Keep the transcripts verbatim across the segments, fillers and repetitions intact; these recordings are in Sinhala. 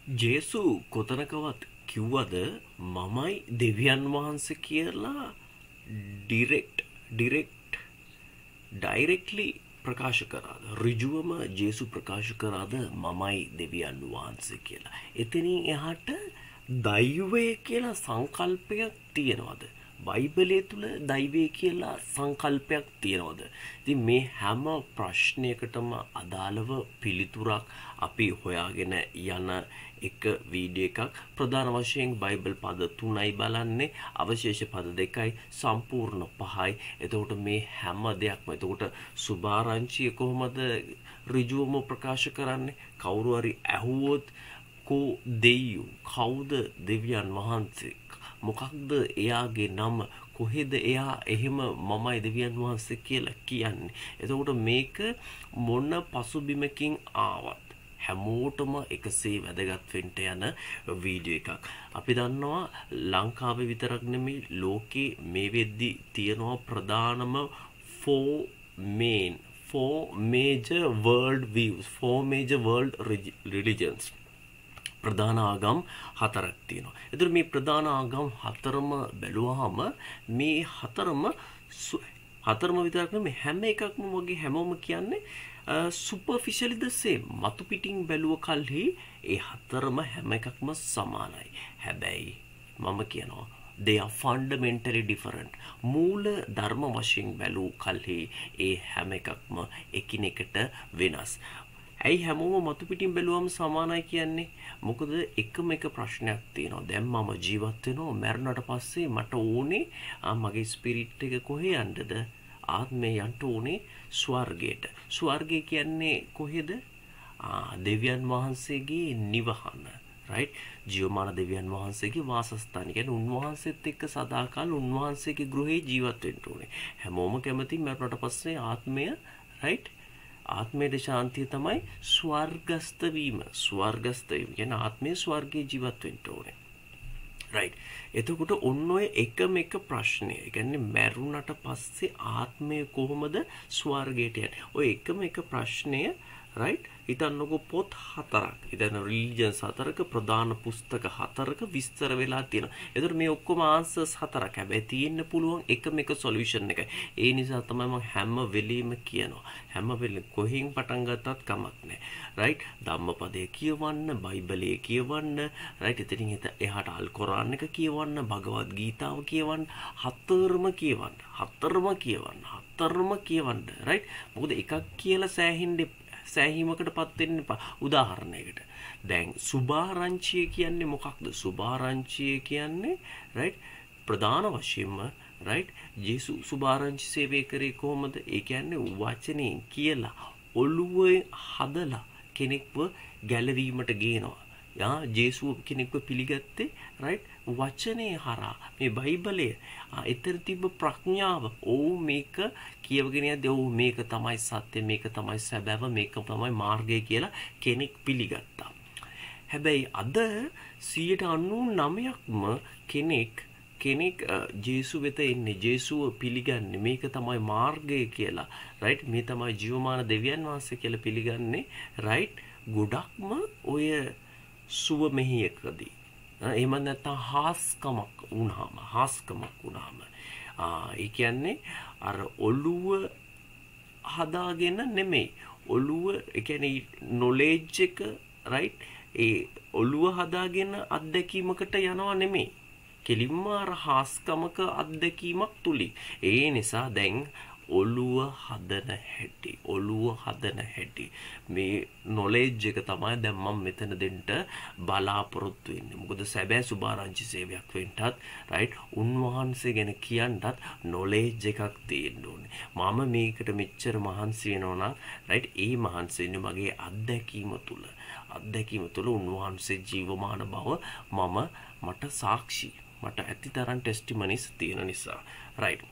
ජේසු කොතනකවත් කිව්වද මමයි දෙවියන් වහන්සේ කියලා ඩිරෙක්ට් ඩිරෙක්ට් ඩයිරෙක්ට්ලි ප්‍රකාශ කරාද? ඍජුවම ජේසු ප්‍රකාශ කරාද මමයි දෙවියන් වහන්සේ කියලා? එතනින් එහාට දෛවය කියලා සංකල්පයක් තියනවද? බයිබලයේ තුල දෛවය කියලා සංකල්පයක් තියනවද? ඉතින් මේ හැම ප්‍රශ්නයකටම අදාළව පිළිතුරක් අපි හොයාගෙන යන එක වීඩියෝ එකක්. ප්‍රධාන වශයෙන් බයිබල් පද තුනයි බලන්නේ, අවශේෂ පද දෙකයි, සම්පූර්ණ පහයි. එතකොට මේ හැම දෙයක්ම එතකොට සුභාරංචිය කොහොමද ඍජුවම ප්‍රකාශ කරන්නේ? කවුරු හරි ඇහුවොත් කෝ දෙයියෝ, කවුද දෙවියන් වහන්සේ, මොකක්ද එයාගේ නම, කොහෙද එයා එහෙම මමයි දෙවියන් වහන්සේ කියලා කියන්නේ? එතකොට මේක මොන පසුබිමකින් ආවත් හැමෝටම එකසේ වැදගත් වෙන්න යන වීඩියෝ එකක්. අපි දන්නවා ලංකාවේ විතරක් නෙමෙයි ලෝකේ මේ වෙද්දි තියෙනවා ප්‍රධානම four main four major world views, four major world religions. ප්‍රධාන ආගම් හතරක් තියෙනවා. ඒතර මේ ප්‍රධාන ආගම් හතරම බැලුවාම මේ හතරම හතරම විතරක් නෙමෙයි හැම එකක්ම වගේ හැමෝම කියන්නේ superficially the same. මතු පිටින් බැලුව කල්හි ඒ හතරම හැම එකක්ම සමානයි. හැබැයි මම කියනවා they are fundamentally different. මූල ධර්ම වශයෙන් බැලූ කල්හි ඒ හැම එකක්ම එකිනෙකට වෙනස්. ඇයි හැමෝම මතු පිටින් බැලුවම සමානයි කියන්නේ? මොකද එකම එක ප්‍රශ්නයක් තියෙනවා. දැන් මම ජීවත් වෙනවා, මැරුණට පස්සේ මට ඕනේ මගේ ස්පිරිට් එක කොහේ යන්නද? ආත්මය යන්න ඕනේ ස්වර්ගයට. ස්වර්ගය කියන්නේ කොහෙද? දෙවියන් වහන්සේගේ නිවහන. right? ජීවමාන දෙවියන් වහන්සේගේ වාසස්ථාන. කියන්නේ උන්වහන්සේත් එක්ක සදාකාල උන්වහන්සේගේ ගෘහේ ජීවත් වෙන්න ඕනේ. හැමෝම කැමති මැරුණට පස්සේ ආත්මය right? ආත්මයේ ශාන්තිය තමයි ස්වර්ගස්ත වීම. ස්වර්ගස්ත වීම කියන්නේ ආත්මයේ ස්වර්ගයේ ජීවත් වෙන්න ඕනේ. right? එතකොට ඔන්න ඔය එකම එක ප්‍රශ්නය. ඒ කියන්නේ මැරුණට පස්සේ ආත්මය කොහොමද ස්වර්ගයට යන්නේ? ඔය එකම එක ප්‍රශ්නය right? හිතන්නකො පොත් හතරක්. ඉතින් රිලිජන්ස් හතරක ප්‍රධාන පුස්තක හතරක විස්තර වෙලා තියෙනවා. ඒතර මේ ඔක්කොම ආන්සර්ස් හතරක්. හැබැයි තියෙන්න පුළුවන් එකම එක සොලියුෂන් එකයි. ඒ නිසා තමයි මම හැම වෙලෙම කියනවා. හැම වෙලෙම කොහෙන් පටන් ගත්තත් කමක් නැහැ. right? ධම්මපදයේ කියවන්න, බයිබලයේ කියවන්න, right? ඉතින් එහාට අල් කුරාන් එක කියවන්න, භගවත් ගීතාව කියවන්න, හතරම කියවන්න. හතරම කියවන්න. හතරම කියවන්න. right? මොකද එකක් කියලා සෑහෙන්න සෑහීමකටපත් වෙන්න එපා. උදාහරණයකට දැන් සුභාරංචිය කියන්නේ මොකක්ද? සුභාරංචිය කියන්නේ right? ප්‍රධාන වශයෙන්ම right? ජේසු සුභාරංචි සේවය කරේ කොහොමද? ඒ කියන්නේ වචනේ කියලා ඔළුවේ හදලා කෙනෙක්ව ගැලවීමට ගේනවා. යා ජේසුව කෙනෙක්ව පිළිගත්තේ right? වචනේ හරහා. මේ බයිබලයේ එතන තිබ්බ ප්‍රඥාව. ඕ මේක කියවගෙන යද්දී ඕ මේක තමයි සත්‍ය, මේක තමයි සැබෑව, මේක තමයි මාර්ගය කියලා කෙනෙක් පිළිගත්තා. හැබැයි අද සියයට අනූනවයක්ම කෙනෙක් කෙනෙක් ජේසු වෙත එන්නේ, ජේසුව පිළිගන්නේ මේක තමයි මාර්ගය කියලා. right? මේ තමයි ජීවමාන දෙවියන් වහන්සේ කියලා පිළිගන්නේ right? ගොඩක්ම ඔය සුව මෙහියකදී. එහෙම නැත්නම් හාස්කමක් වුණාම, හාස්කමක් වුණාම ආ ඒ කියන්නේ අර ඔළුව හදාගෙන නෙමෙයි. ඔළුව ඒ කියන්නේ knowledge එක right? ඒ ඔළුව හදාගෙන අත්දැකීමකට යනවා නෙමෙයි. කෙලින්ම අර හාස්කමක අත්දැකීමක් තුලින්. ඒ නිසා දැන් ඔළුව හදන හැටි, ඔළුව හදන හැටි මේ knowledge එක තමයි දැන් මම මෙතන දෙන්න බලාපොරොත්තු වෙන්නේ. මොකද සැබෑ සුභාරංචි සේවයක් වෙන්නත් right? උන්වහන්සේ ගැන කියන්නත් knowledge එකක් තියෙන්න ඕනේ. මම මේකට මෙච්චර මහන්සි වෙනවා නම් right? ඒ මහන්සි වෙන්නේ මගේ අත්දැකීම තුල. අත්දැකීම තුල උන්වහන්සේ ජීවමාන බව මම මට සාක්ෂි, මට ඇතිතරම් ටෙස්ටිමනිස් තියෙන නිසා right?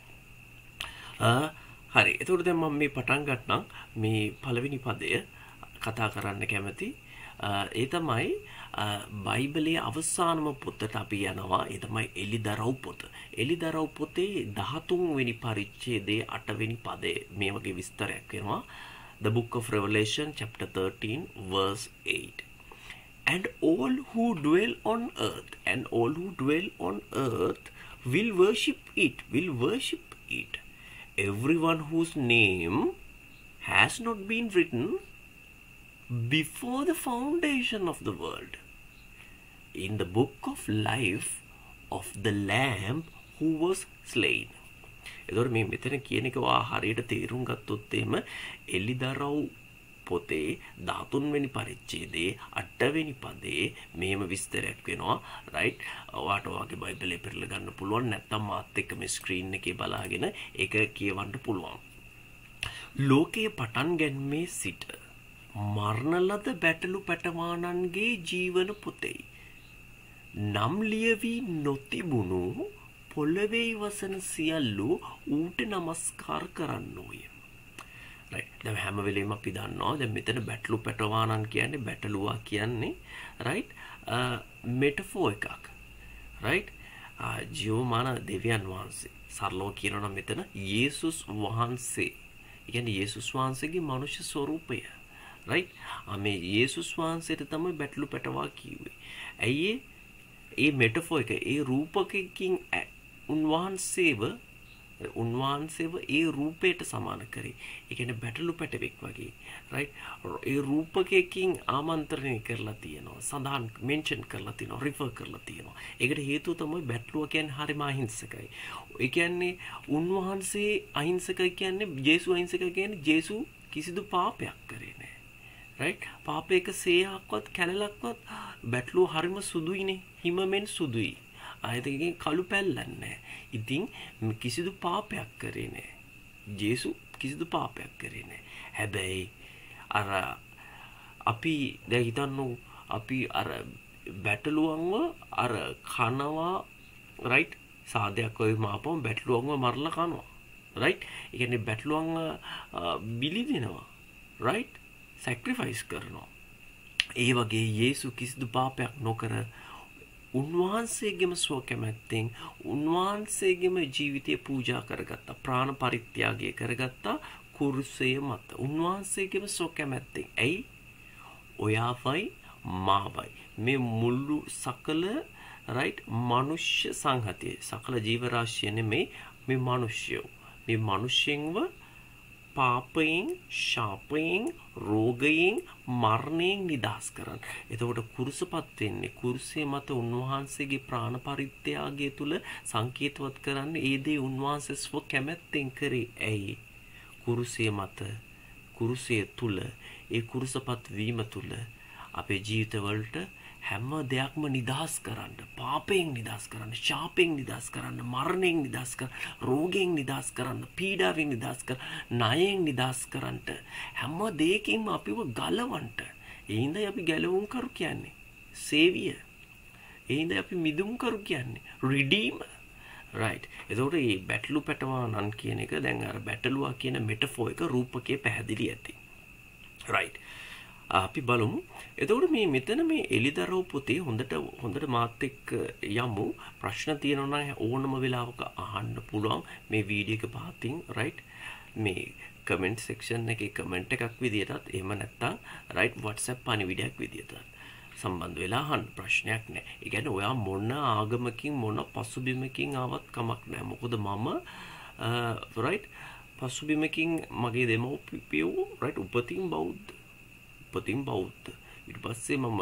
ආ හරි. එතකොට දැන් මම මේ පටන් ගන්නම් මේ පළවෙනි පදය කතා කරන්න කැමති. ඒ තමයි බයිබලයේ අවසානම පොතට අපි යනවා. ඒ තමයි එලිදරව් පොත. එලිදරව් පොතේ දහතුන් වෙනි පරිච්ඡේදයේ අට වෙනි පදයේ මේ වගේ විස්තරයක් වෙනවා. The book of Revelation chapter thirteen verse eight. And O all who dwell on earth, and all who dwell on earth will worship it, will worship it. Everyone whose name has not been written before the foundation of the world in the book of life of the Lamb who was slain. එතකොට මේ මෙතන කියන එක වා හරියට තේරුම් ගත්තොත් එහෙම එලිදරව් පොතේ දහතුන් වෙනි පරිච්ඡේදයේ අට වෙනි පදේ මේම විස්තරයක් වෙනවා රයිට්. ඔයාට ඔයාගේ බයිබලේ පෙරලා ගන්න පුළුවන් නැත්නම් මාත් එක්ක මේ ස්ක්‍රීන් එකේ බලාගෙන ඒක කියවන්න පුළුවන්. ලෝකයේ පටන් ගැනීමේ සිට මරණ ලද බැටළු පැටවානන්ගේ ජීවන පොතේ නම් ලියවි නොතිබුණු පොළවේ වසන සියල්ලු ඌට නමස්කාර කරන්නෝය. රයිට්. දැන් හැම වෙලෙම අපි දන්නවා දැන් මෙතන බැටළු පැටවානන් කියන්නේ බැටළුවා කියන්නේ රයිට් මෙටෆෝ එකක්. රයිට්. ජීවමාන දෙවියන් වහන්සේ සරලව කියනවා නම් මෙතන යේසුස් වහන්සේ. ඒ කියන්නේ යේසුස් වහන්සේගේ මනුෂ්‍ය ස්වරූපය. රයිට්. මේ යේසුස් වහන්සේට තමයි බැටළු පැටවා කිව්වේ. ඇයි ඒ මෙටෆෝ එක ඒ රූපකකින් උන්වහන්සේව උන්වහන්සේව ඒ රූපයට සමාන කරේ. ඒ කියන්නේ බැටළු පැටවෙක් වගේ. රයිට්. ඒ රූපකකින් ආමන්ත්‍රණය කරලා තියෙනවා. සඳහන් මෙන්ෂන් කරලා තියෙනවා. රිෆර් කරලා තියෙනවා. ඒකට හේතුව තමයි බැටළුව කියන්නේ හරිම අහිංසකයි. ඒ කියන්නේ උන්වහන්සේ අහිංසකයි කියන්නේ ජේසු අහිංසකයි කියන්නේ ජේසු කිසිදු පාපයක් කරේ නැහැ. රයිට්. පාපයක සේයක්වත් කැලලක්වත් බැටළුව හරිම සුදුයිනේ. හිමෙන් සුදුයි. ආයතකකින් කළු පැල්ලන්නේ නැහැ. ඉතින් කිසිදු පාපයක් කරේ නැහැ. ජේසු කිසිදු පාපයක් කරේ නැහැ. හැබැයි අර අපි දැන් හිතන්නු අපි අර බැටළුවන්ව අර කනවා රයිට් සාදයක් ඔය මාපම බැටළුවන්ව මරලා කනවා. රයිට්. ඒ කියන්නේ බැටළුවන්ව බිලි දෙනවා. රයිට්. සැක්‍රිෆයිස් කරනවා. ඒ වගේ යේසු කිසිදු පාපයක් නොකර උන්වහන්සේගේම ස්වකැමැත්තෙන් උන්වහන්සේගේම ජීවිතය පූජා කරගත්තා. ප්‍රාණ පරිත්‍යාගය කරගත්තා කුරුසය මත. උන්වහන්සේගේම ස්වකැමැත්තෙන්. ඇයි? ඔයාවයි මාවයි මේ මුළු සකල රයිට් මනුෂ්‍ය සංහතිය සකල ජීවරාශිය නෙමේ මේ මිනිස්යෝ. මේ මිනිස්යෙන්ව පාපයෙන්, ශාපයෙන්, රෝගයෙන්, මරණයෙන් නිදහස් කරන්න. එතකොට කුරුසපත් වෙන්නේ කුරුසය මත උන්වහන්සේගේ ප්‍රාණ පරිත්‍යාගය තුල සංකේතවත් කරන්නේ ඒ දේ උන්වහන්සේ ස්ව කැමැත්තෙන් කරේ. ඇයි? කුරුසය මත කුරුසය තුල ඒ කුරුසපත් වීම තුල අපේ ජීවිතවලට හැම දෙයක්ම නිදහස් කරන්න, පාපයෙන් නිදහස් කරන්න, ශාපයෙන් නිදහස් කරන්න, මරණයෙන් නිදහස් කරන්න, රෝගයෙන් නිදහස් කරන්න, පීඩාවෙන් නිදහස් කරන්න, ණයෙන් නිදහස් කරන්න, හැම දෙයකින්ම අපිව ගලවන්න. ඒ හින්දායි අපි ගැලවුම් කරු කියන්නේ. සේවිය. ඒ හින්දායි අපි මිදුම් කරු කියන්නේ. රිඩීමර්. රයිට්. එතකොට මේ බැටළු පැටවානන් කියන එක දැන් අර බැටළුවා කියන මෙටෆෝ එක රූපකයේ පැහැදිලි ඇති. රයිට්. අපි බලමු. එතකොට මේ මෙතන මේ එලිදරව් පොතේ හොඳට හොඳට මාත් එක්ක යමු. ප්‍රශ්න තියෙනවා නම් ඕනම වෙලාවක අහන්න පුළුවන් මේ වීඩියෝ එක පහතින් රයිට්. මේ කමෙන්ට් සෙක්ෂන් එකේ කමෙන්ට් එකක් විදියටත් එහෙම නැත්නම් රයිට් WhatsApp පණිවිඩයක් විදියටත් සම්බන්ධ වෙලා අහන්න ප්‍රශ්නයක් නැහැ. ඒ කියන්නේ ඔයා මොන ආගමකින් මොන පසුබිමකින් ආවත් කමක් නැහැ. මොකද මම රයිට් පසුබිමකින් මගේ දෙමව්පියෝ රයිට් උපතින් බෞද්ධ උපතින් බෞද්ධ. ඊට පස්සේ මම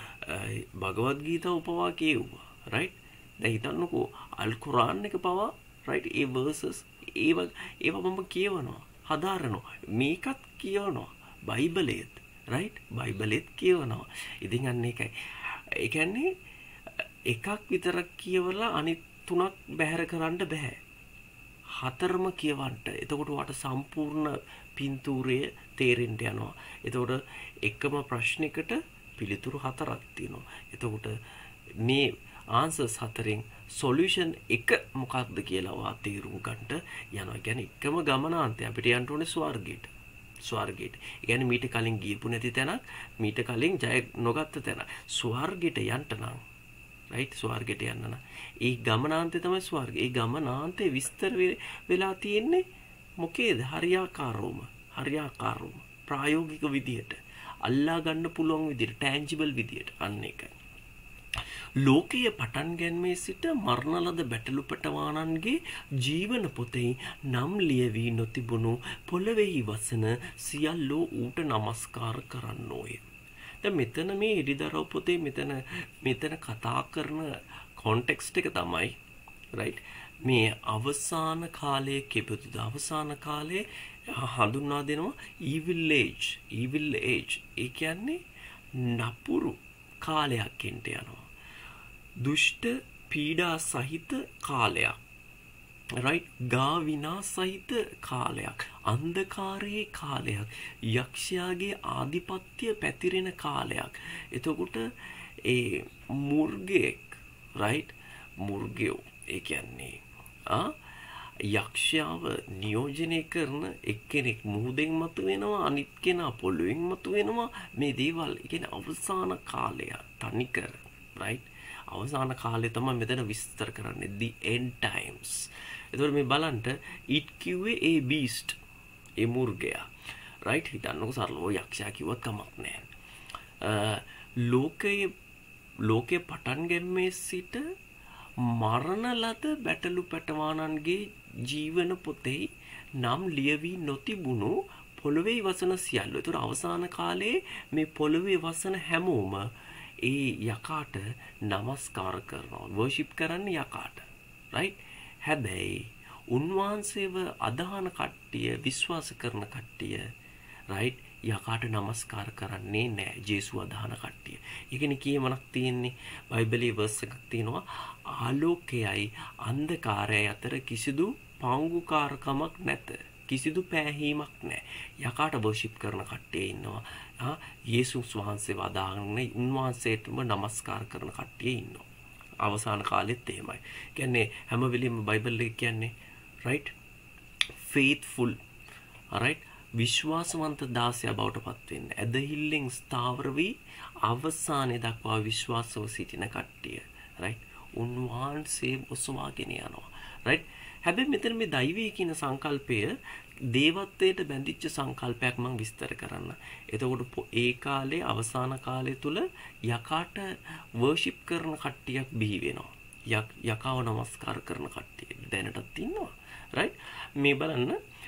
භගවත් ගීතාව පවා කියුවා. රයිට්. දැන් හිතන්නකෝ අල් කුරාන් එක පවා රයිට් ඒ වර්සස් ඒව ඒව මම කියවනවා. හදාරනවා. මේකත් කියවනවා. බයිබලයේත් රයිට් බයිබලෙත් කියවනවා. ඉතින් අන්න ඒකයි. ඒ කියන්නේ එකක් විතරක් කියවලා අනිත් තුනක් බැහැර කරන්න බෑ. හතරම කියවන්න. එතකොට වට සම්පූර්ණ පින්තූරය තේරෙන්න යනවා. එතකොට එකම ප්‍රශ්නයකට පිළිතුරු හතරක් තියෙනවා. එතකොට මේ ආන්සර්ස් හතරෙන් සොලියුෂන් එක මොකක්ද කියලා වා තේරුම් ගන්නට යනවා. කියන්නේ එකම ගමනාන්තය අපිට යන්න ඕනේ ස්වර්ගයට. ස්වර්ගයට. ඒ කියන්නේ මීට කලින් ගියපු නැති තැනක්, මීට කලින් ජය නොගත්ත තැන. ස්වර්ගයට යන්න නම් රයිට් ස්වර්ගයට යන්න නම් ඒ ගමනාන්තය තමයි ස්වර්ගය. ඒ ගමනාන්තේ විස්තර වෙලා තියෙන්නේ මොකේද? හරියාකාරවම. හරියාකාරවම. ප්‍රායෝගික විදියට. අල්ලා ගන්න පුළුවන් විදියට, ටැන්ජිබල් විදියට. අන්න ඒකයි. ලෝකයේ පටන් ගැන්මේ සිට මරණ ලද බැටළු පැටවානන්ගේ ජීවන පොතෙහි නම් ලියවී නොතිබුණු පොළොවේහි වසන සියල්ලෝ ඌට නමස්කාර කරන්නෝය. දැන් මෙතන මේ එඩිදරව් පොතේ මෙතන මෙතන කතා කරන කොන්ටෙක්ස්ට් එක තමයි right මේ අවසාන කාලයේ කෙබඳුද අවසාන කාලයේ හඳුන්වා දෙනවා evil age evil age ඒ කියන්නේ නපුරු කාලයක් එන්ට යනවා. දුෂ්ට පීඩා සහිත කාලයක්. right ගා විනා සහිත කාලයක්. අන්ධකාරයේ කාලයක්. යක්ෂයාගේ ආධිපත්‍ය පැතිරෙන කාලයක්. එතකොට ඒ මුර්ගෙක් right මුර්ගයෝ ඒ කියන්නේ ආ යක්ෂයාව නියෝජනය කරන එක්කෙනෙක් මුහුදෙන් මතු වෙනවා අනිත් කෙනා පොළොවෙන් මතු වෙනවා මේ දේවල් ඒ කියන්නේ අවසාන කාලය තනිකර right අවසාන කාලය තමයි මෙතන විස්තර කරන්නේ the end times. එතකොට මේ බලන්න it කිව්වේ a beast ඒ මුර්ගයා right හිතන්නකො සරලව යක්ෂයා කිව්වත් කමක් නැහැ. ලෝකයේ ලෝකේ පටන් ගැනීමේ සිට මරණ ලද බැටළු පැටවානන්ගේ ජීවන පොතේ නම් ලියවී නොතිබුණු පොළොවේ වසන සියල්ල. ඒතර අවසාන කාලේ මේ පොළොවේ වසන හැමෝම ඒ යකාට නමස්කාර කරනවා. වර්ෂිප් කරන්නේ යකාට. right? හැබැයි උන්වහන්සේව අදහන කට්ටිය, විශ්වාස කරන කට්ටිය right? යකාට නමස්කාර කරන්නේ නැහැ. ජේසුව අදහන කට්ටිය. ඒකනේ කියමනක් තියෙන්නේ. බයිබලයේ වර්ස් එකක් තියෙනවා. ආලෝකයයි අන්ධකාරයයි අතර කිසිදු පාංගුකාරකමක් නැත. කිසිදු පෑහීමක් නැහැ. යකාට වර්ෂිප් කරන කට්ටිය ඉන්නවා. ආ යේසුස් වහන්සේව අදහන්නේ උන්වහන්සේටම නමස්කාර කරන කට්ටිය ඉන්නවා. අවසාන කාලෙත් එහෙමයි. කියන්නේ හැම වෙලෙම බයිබලයේ කියන්නේ right? faithful. alright? විශ්වාසවන්ත දාසයා බවට පත් වෙන්න. ඇදහිල්ලෙන් ස්ථාවර වී අවසානයේ දක්වා විශ්වාසව සිටින කට්ටිය. right? උන්වහන්සේ ඔසවාගෙන යනවා. right? හැබැයි මෙතන මේ දෛවී කියන සංකල්පය දේවත්වයට බැඳිච්ච සංකල්පයක් මම විස්තර කරන්න. එතකොට ඒ කාලේ අවසාන කාලය තුල යකාට වර්ෂිප් කරන කට්ටියක් බිහි වෙනවා. යක් යකාව නමස්කාර කරන කට්ටිය දැනටත් ඉන්නවා. right? මේ බලන්න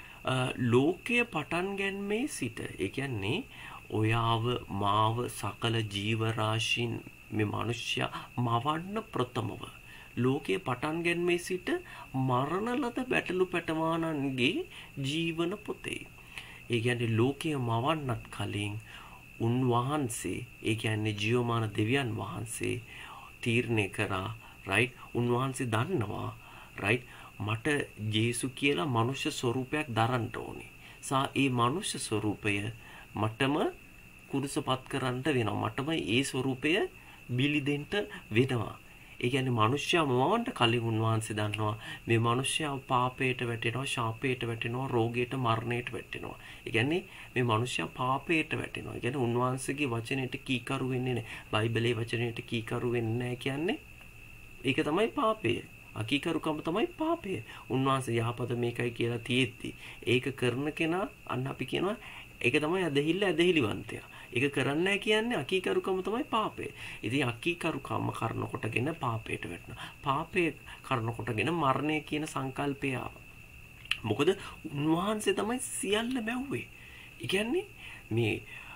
ලෝකයේ පටන් ගැනීමේ සිට ඒ කියන්නේ ඔයාව මාව සකල ජීව රාශීන් මේ මිනිස්යා මවන්න ප්‍රථමව ලෝකයේ පටන් ගැනීමේ සිට මරණ ලද බැටළු පැටවානන්ගේ ජීවන පොතේ. ඒ කියන්නේ ලෝකයේ මවන්නත් කලින් උන්වහන්සේ ඒ කියන්නේ ජීවමාන දෙවියන් වහන්සේ තීරණය කරා right උන්වහන්සේ දන්නවා right මට ජේසු කියලා මනුෂ්‍ය ස්වරූපයක් දරන්න ඕනේ. සා ඒ මනුෂ්‍ය ස්වරූපය මටම කුරුසපත් කරන්න වෙනවා. මටම ඒ ස්වරූපය බිලි දෙන්න වෙනවා. ඒ කියන්නේ මනුෂ්‍යයා මවන්න කලින් උන්වහන්සේ දන්නවා මේ මනුෂ්‍යයා පාපයට වැටෙනවා, ශාපයට වැටෙනවා, රෝගයට, මරණයට වැටෙනවා. ඒ කියන්නේ මේ මනුෂ්‍යයා පාපයට වැටෙනවා. ඒ කියන්නේ උන්වහන්සේගේ වචනයට කීකරු වෙන්නේ නැහැ. බයිබලයේ වචනයට කීකරු වෙන්නේ නැහැ කියන්නේ ඒක තමයි පාපය. අකීකරුකම තමයි පාපය. උන්වහන්සේ යහපත මේකයි කියලා තියෙද්දි ඒක කරන කෙනා අන්න අපි කියනවා ඒක තමයි ඇදහිල්ල ඇදහිලිවන්තයා. ඒක කරන්නේ නැහැ කියන්නේ අකීකරුකම තමයි පාපය. ඉතින් අකීකරුකම කරන කොටගෙන පාපයට වැටෙනවා. පාපය කරන කොටගෙන මරණය කියන සංකල්පය ආවා. මොකද උන්වහන්සේ තමයි සියල්ල මැව්වේ. ඒ කියන්නේ මේ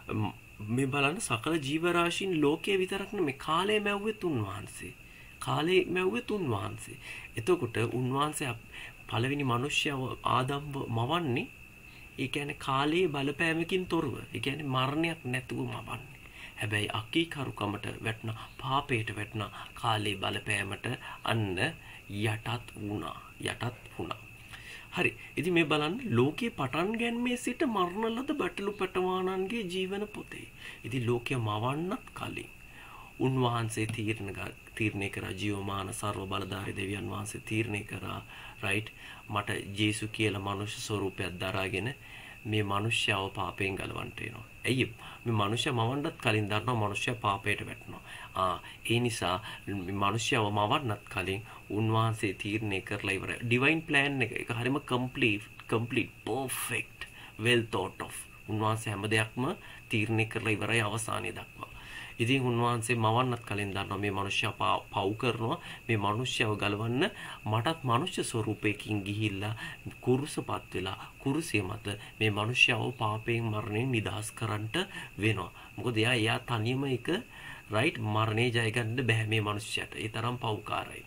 මේ බලන්න සකල ජීව රාශීන් ලෝකයේ විතරක් නෙමෙයි කාලය මැව්වෙත් උන්වහන්සේ. කාලේ මැව්වේ උන්වහන්සේ. එතකොට උන්වහන්සේ පළවෙනි මිනිස්යාව ආදම්ව මවන්නේ ඒ කියන්නේ කාලයේ බලපෑමකින් තොරව. ඒ කියන්නේ මරණයක් නැතුව මවන්නේ. හැබැයි අකීකරුකමට වැටෙන පාපයට වැටෙන කාලයේ බලපෑමට අන්න යටත් වුණා. යටත් වුණා. හරි. ඉතින් මේ බලන්න ලෝකයේ පටන් ගැනීමේ සිට මරණ ලද බැටළු පැටවානන්ගේ ජීවන පොතේ. ඉතින් ලෝකය මවන්නත් කලින් උන්වහන්සේ තීරණ තීරණය කරා ජීවමාන සර්ව බලධාරී දෙවියන් වහන්සේ තීරණය කරා right මට ජේසු කියලා මනුෂ්‍ය ස්වරූපයක් දරාගෙන මේ මිනිස්යාව පාපයෙන් ගලවන්න වෙනවා. ඇයි මේ මිනිස්යා මවන්නත් කලින් දන්නවා මිනිස්යා පාපයට වැටෙනවා. ආ ඒ නිසා මේ මිනිස්යාව මවන්නත් කලින් උන්වහන්සේ තීරණය කරලා ඉවරයි. ඩිවයින් ප්ලෑන් එක ඒක හරියම complete complete perfect well thought of. උන්වහන්සේ හැම දෙයක්ම තීරණය කරලා ඉවරයි අවසානයේ දක්වා. ඉතින් උන්වහන්සේ මවන්නත් කලින් දන්නවා මේ මිනිස්සයා පව් කරනවා මේ මිනිස්සයව ගලවන්න මටත් මනුෂ්‍ය ස්වරූපයකින් ගිහිල්ලා කුරුසපත් වෙලා කුරුසිය මත මේ මිනිස්සයව පාපයෙන් මරණයෙන් නිදහස් කරන්නට වෙනවා. මොකද එයා එයා තනියම එක රයිට් මරණේ ජය ගන්න බෑ මේ මිනිස්සයාට. ඒ තරම් පව්කාරයි.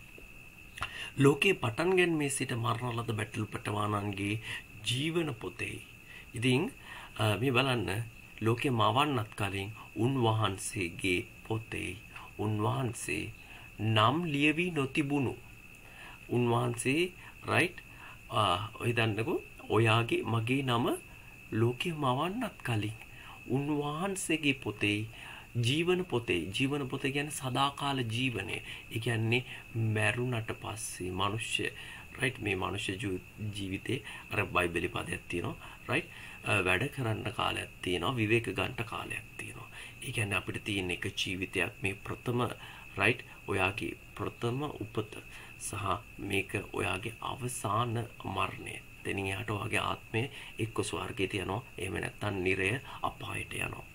ලෝකේ පටන් ගැනීමේ සිට මරණ ලද බැටළු පටවානන්ගේ ජීවන පොතේ. ඉතින් මේ බලන්න ලෝකේ මවන්නත් කලින් උන්වහන්සේගේ පොතේ උන්වහන්සේ නම් ලියවි නොතිබුණු උන්වහන්සේ රයිට් ඔය දන්නකෝ ඔයාගේ මගේ නම ලෝකේ මවන්නත් කලින් උන්වහන්සේගේ පොතේ ජීවන පොතේ ජීවන පොතේ කියන්නේ සදාකාල ජීවනය. ඒ කියන්නේ මරුණට පස්සේ මිනිස්සු රයිට් මේ මිනිස්සු ජීවිතේ අර බයිබලේ පදයක් තියෙනවා රයිට් වැඩ කරන්න කාලයක් තියෙනවා විවේක ගන්න කාලයක් තියෙනවා. ඒ කියන්නේ අපිට තියෙන එක ජීවිතයක් මේ ප්‍රථම රයිට් ඔයාගේ ප්‍රථම උපත සහ මේක ඔයාගේ අවසාන මරණය. දෙනින් එහාට ඔයාගේ ආත්මය එක්ක ස්වර්ගයට යනවා එහෙම නැත්නම් නිරය අපායට යනවා.